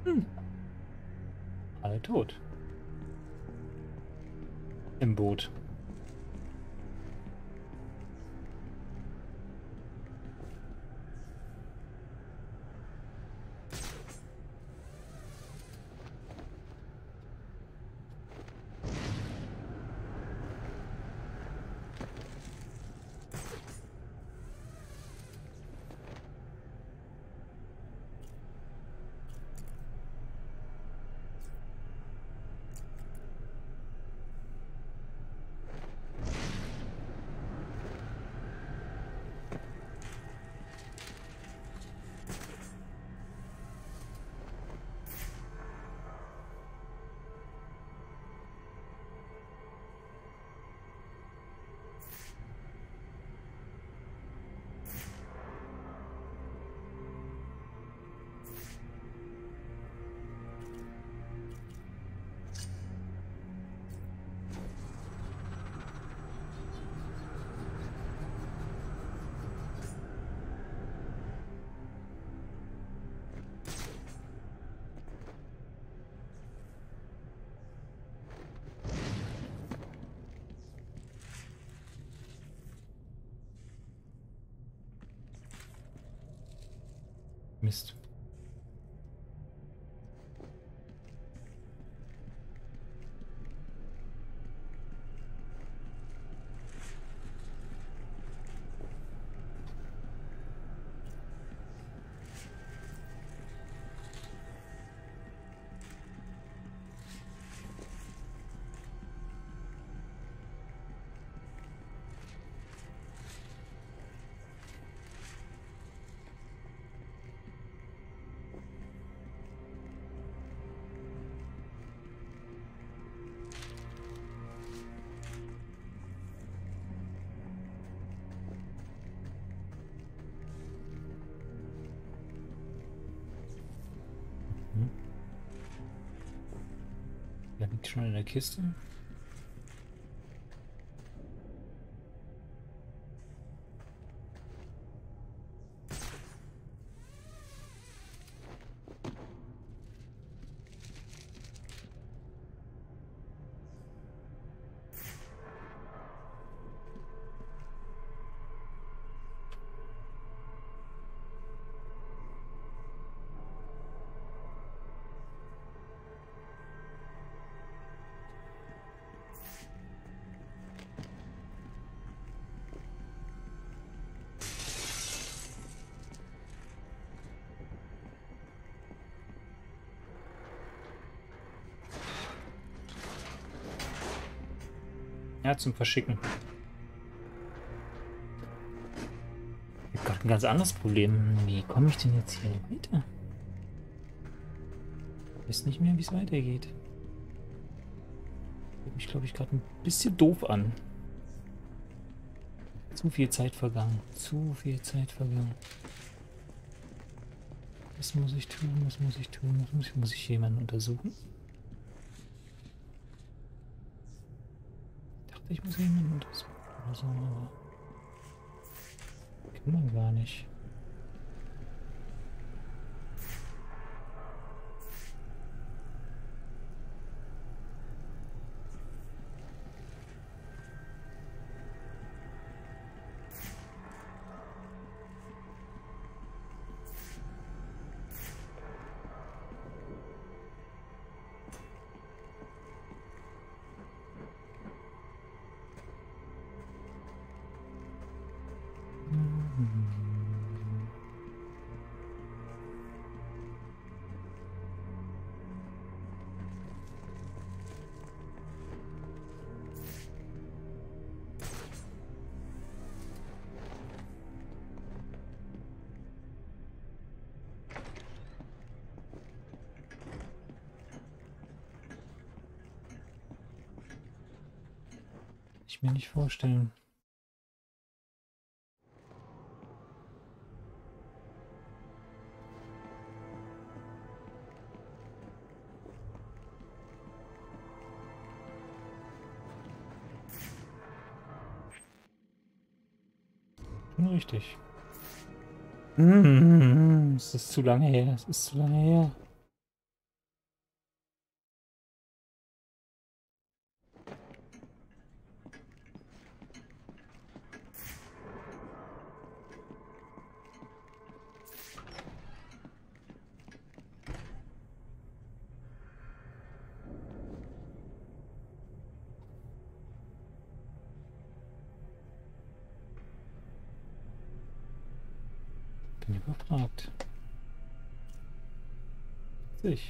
Alle tot. Im Boot. Mist. Der liegt schon in der Kiste. Ja, zum Verschicken. Ich habe gerade ein ganz anderes Problem. Wie komme ich denn jetzt hier weiter? Ich weiß nicht mehr, wie es weitergeht. Fühlt mich, glaube ich, gerade ein bisschen doof an. Zu viel Zeit vergangen. Zu viel Zeit vergangen. Was muss ich tun? Was muss ich tun? Muss ich jemanden untersuchen? Ich muss jemanden untersuchen oder so, aber kann man gar nicht. Ich mir nicht vorstellen. Schon richtig. Es ist zu lange her. Es ist zu lange her. bin überfragt. Sich.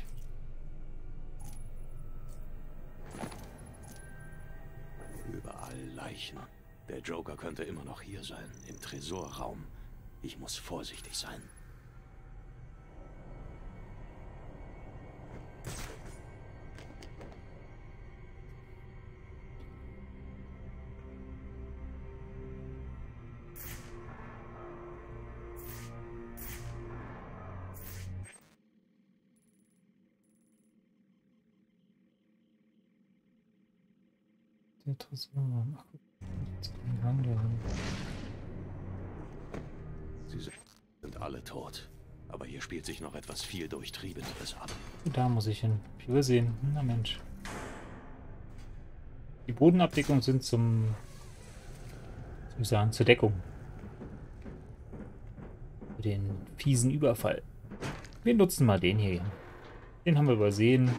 Überall Leichen. Der Joker könnte immer noch hier sein, im Tresorraum. Ich muss vorsichtig sein. Der Tresorraum. Sie sind alle tot. Aber hier spielt sich noch etwas viel Durchtriebeneres ab. Da muss ich hin. Ich will sehen. Na Mensch. Die Bodenabdeckung sind zum, soll ich sagen, zur Deckung. Für den fiesen Überfall. Wir nutzen mal den hier. Den haben wir übersehen.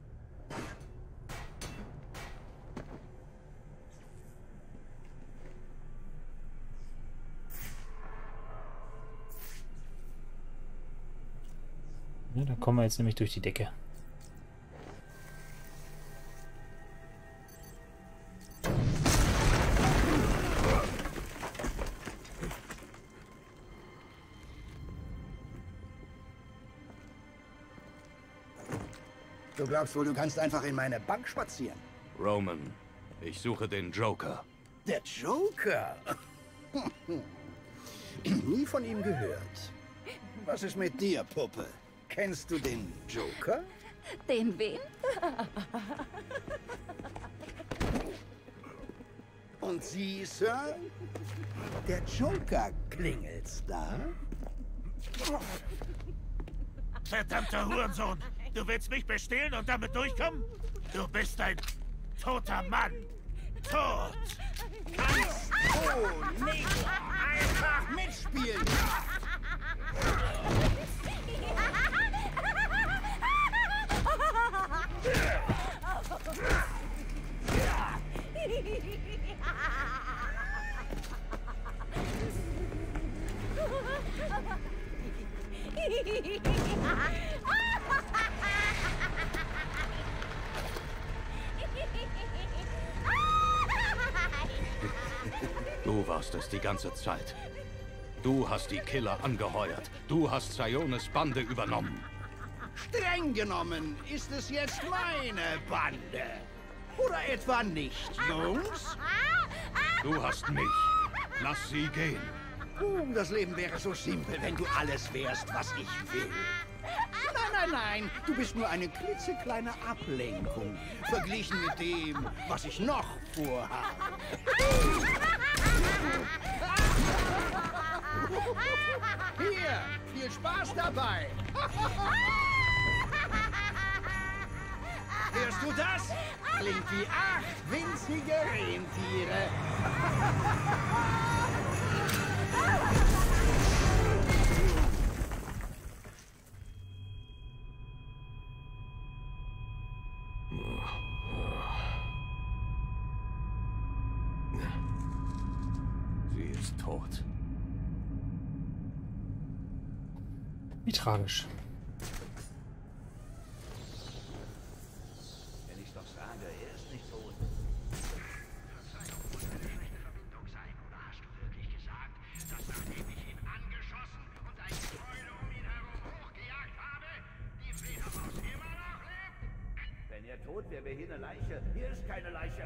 Ja, da kommen wir jetzt nämlich durch die Decke. Du glaubst wohl, du kannst einfach in meine Bank spazieren? Roman, ich suche den Joker. Der Joker? Nie von ihm gehört. Was ist mit dir, Puppe? Kennst du den Joker? Den wen? Und Sie, Sir? Der Joker klingelt's da? Verdammter Hurensohn! Du willst mich bestehlen und damit durchkommen? Du bist ein toter Mann! Tot! Kannst du nicht einfach mitspielen? Du warst es die ganze Zeit. Du hast die Killer angeheuert. Du hast Siones Bande übernommen. Streng genommen ist es jetzt meine Bande. Oder etwa nicht, Jungs? Du hast mich. Lass sie gehen. Das Leben wäre so simpel, wenn du alles wärst, was ich will. Nein, nein, nein. Du bist nur eine klitzekleine Ablenkung. Verglichen mit dem, was ich noch vorhabe. Hier, viel Spaß dabei. Hörst du das? Klingt wie 8 winzige Rentiere. Sie ist tot. Wie tragisch. Wenn ich doch sage, er ist nicht tot. Verzeihung, muss eine schlechte Verbindung sein. Oder hast du wirklich gesagt, dass nachdem ich ihn angeschossen und ein Gebäude um ihn herum hochgejagt habe, die Fledermaus immer noch lebt? Wenn er tot wäre, wäre hier eine Leiche. Hier ist keine Leiche.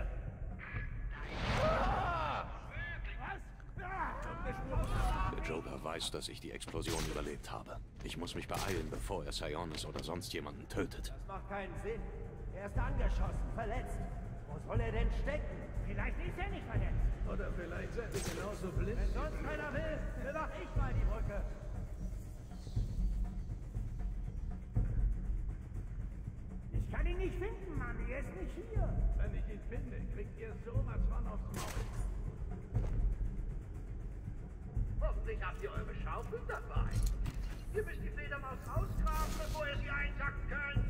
Der Joker weiß, dass ich die Explosion überlebt habe. Ich muss mich beeilen, bevor er Sionis oder sonst jemanden tötet. Das macht keinen Sinn. Er ist angeschossen, verletzt. Wo soll er denn stecken? Vielleicht ist er nicht verletzt. Oder vielleicht seid ihr genauso blind. Wenn sonst keiner will, bewach ich mal die Brücke. Ich kann ihn nicht finden, Mann. Er ist nicht hier. Wenn ich ihn finde, kriegt ihr sowas von aufs Maul. Hoffentlich habt ihr eure Schaufel dabei. Ihr müsst die Fledermaus rausgraben, bevor ihr sie einsacken könnt.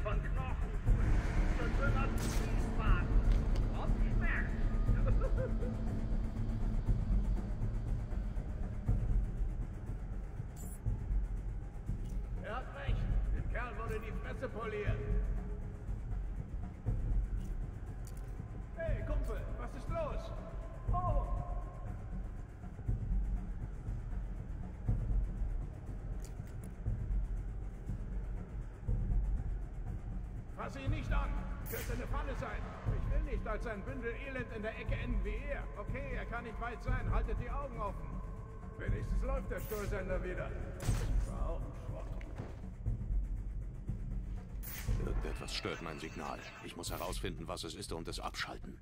von Knochen, zertrümmerten Fließband. Ob Schmerz. Er hat recht. Dem Kerl wurde die Fresse poliert. Hey, Kumpel, was ist los? Oh! Fass ihn nicht an! Könnte eine Falle sein. Ich will nicht als ein Bündel Elend in der Ecke enden wie er. Okay, er kann nicht weit sein. Haltet die Augen offen. Wenigstens läuft der Stoßsender wieder. War auch ein Schrott. Irgendetwas stört mein Signal. Ich muss herausfinden, was es ist und es abschalten.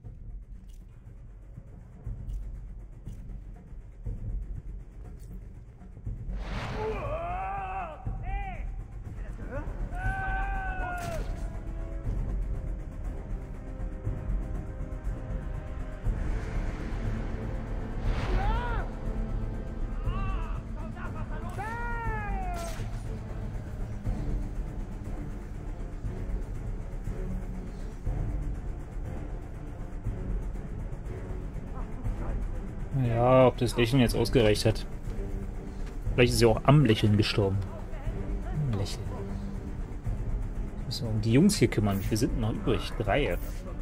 Ja, ob das Lächeln jetzt ausgereicht hat. Vielleicht ist sie auch am Lächeln gestorben. Lächeln. Müssen wir um die Jungs hier kümmern. Wir sind noch übrig. 3.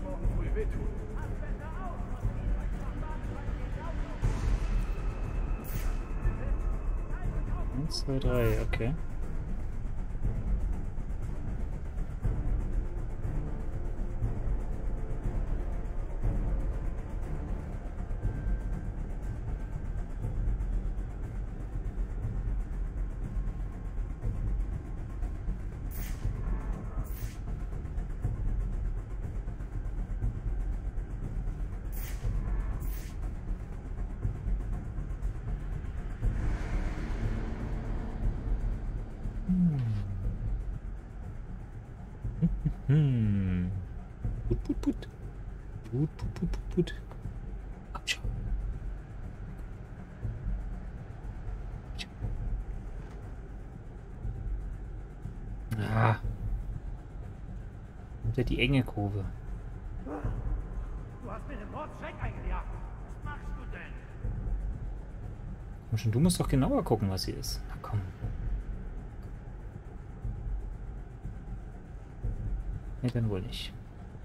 1, 2, 3, okay. Put, put, put. Put, put, put, put, put. Abschau. Ah. Unter die enge Kurve. Du hast mir den Mordschreck eingejagt. Was machst du denn? Komm schon, du musst doch genauer gucken, was hier ist. Na komm. Nee, dann wohl nicht.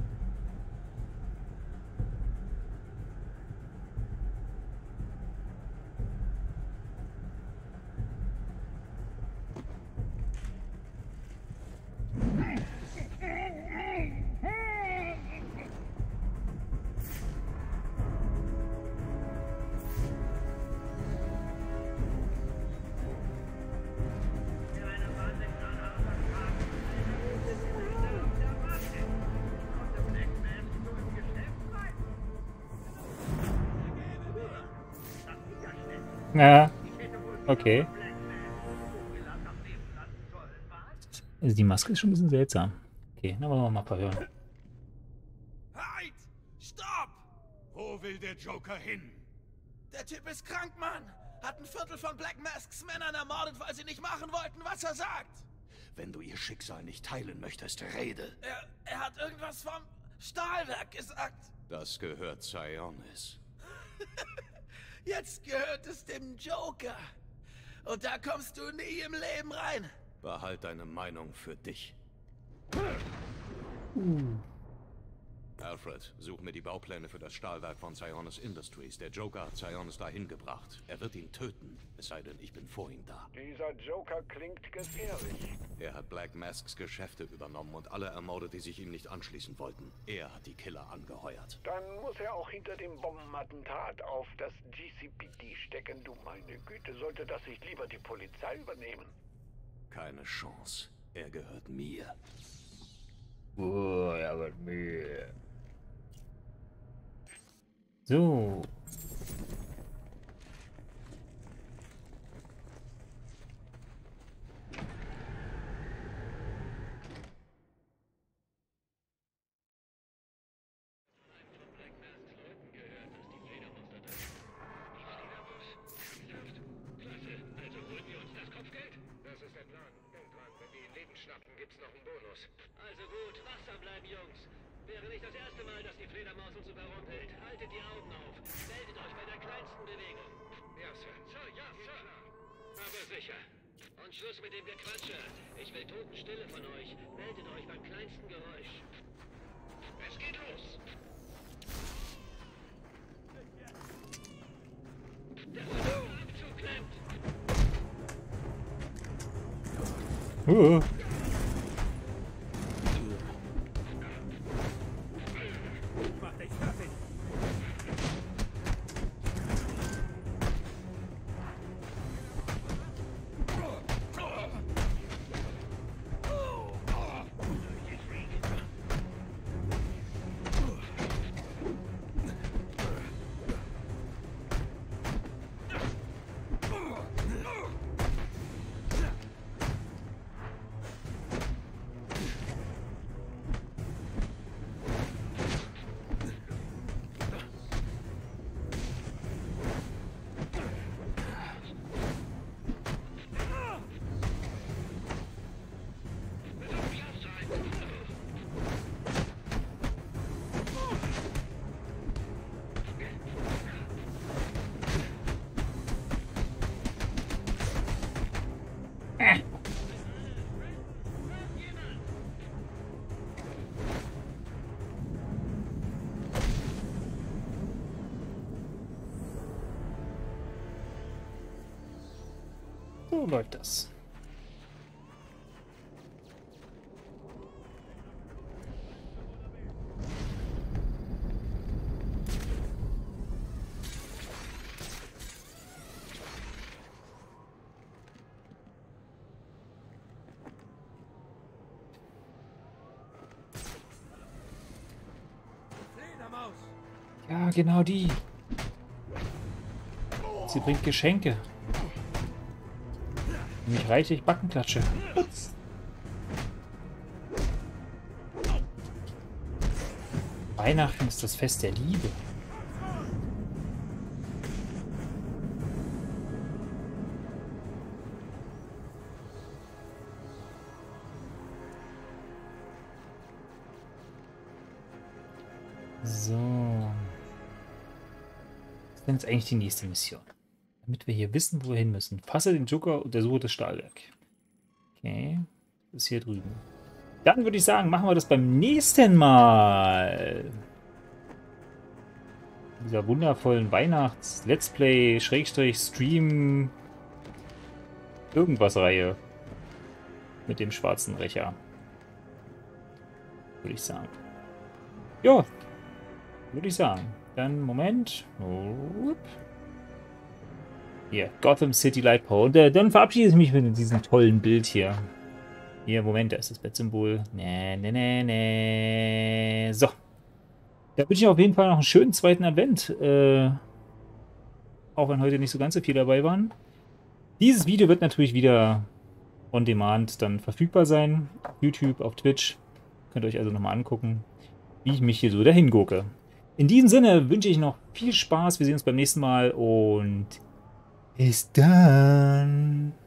Ja, okay. Also die Maske ist schon ein bisschen seltsam. Okay, dann wollen wir mal ein paar hören. Halt! Stopp! Wo will der Joker hin? Der Typ ist krank, Mann. Hat ein Viertel von Black Masks Männern ermordet, weil sie nicht machen wollten, was er sagt. Wenn du ihr Schicksal nicht teilen möchtest, rede. Er hat irgendwas vom Stahlwerk gesagt. Das gehört Sionis. Jetzt gehört es dem Joker. Und da kommst du nie im Leben rein. Behalt deine Meinung für dich. Alfred, such mir die Baupläne für das Stahlwerk von Sionis Industries. Der Joker hat Sionis dahin gebracht. Er wird ihn töten, es sei denn, ich bin vor ihm da. Dieser Joker klingt gefährlich. Er hat Black Masks Geschäfte übernommen und alle ermordet, die sich ihm nicht anschließen wollten. Er hat die Killer angeheuert. Dann muss er auch hinter dem Bombenattentat auf das GCPD stecken. Du meine Güte, sollte das nicht lieber die Polizei übernehmen? Keine Chance. Er gehört mir. Oh, er gehört mir. So. Gibt's noch einen Bonus. Also gut. Fledermaus uns überrumpelt. Haltet die Augen auf. Meldet euch bei der kleinsten Bewegung. Ja, Sir. Sir, ja, Sir. Aber sicher. Und Schluss mit dem Gequatsche. Ich will Totenstille von euch. Meldet euch beim kleinsten Geräusch. Es geht los. Der Abzug klemmt. Mach dich fertig. So läuft das. Ja, genau die. Sie bringt Geschenke. Nämlich reichlich Backenklatsche. Putz. Weihnachten ist das Fest der Liebe. So. Was ist denn jetzt eigentlich die nächste Mission? Damit wir hier wissen, wo wir hin müssen. Fasse den Joker und untersuche das Stahlwerk. Okay. Das ist hier drüben. Dann würde ich sagen, machen wir das beim nächsten Mal. In dieser wundervollen Weihnachts-Let's Play, Stream, irgendwas-Reihe. Mit dem schwarzen Rächer. Würde ich sagen. Ja. Würde ich sagen. Dann, Moment. Hier, Gotham City Light Power. Und dann verabschiede ich mich mit diesem tollen Bild hier. Hier, Moment, da ist das Bettsymbol. So. Da wünsche ich auf jeden Fall noch einen schönen zweiten Advent. Auch wenn heute nicht so ganz so viel dabei waren. Dieses Video wird natürlich wieder on demand dann verfügbar sein. Auf YouTube, auf Twitch. Könnt ihr euch also nochmal angucken, wie ich mich hier so dahin gucke. In diesem Sinne wünsche ich noch viel Spaß. Wir sehen uns beim nächsten Mal und bis dann.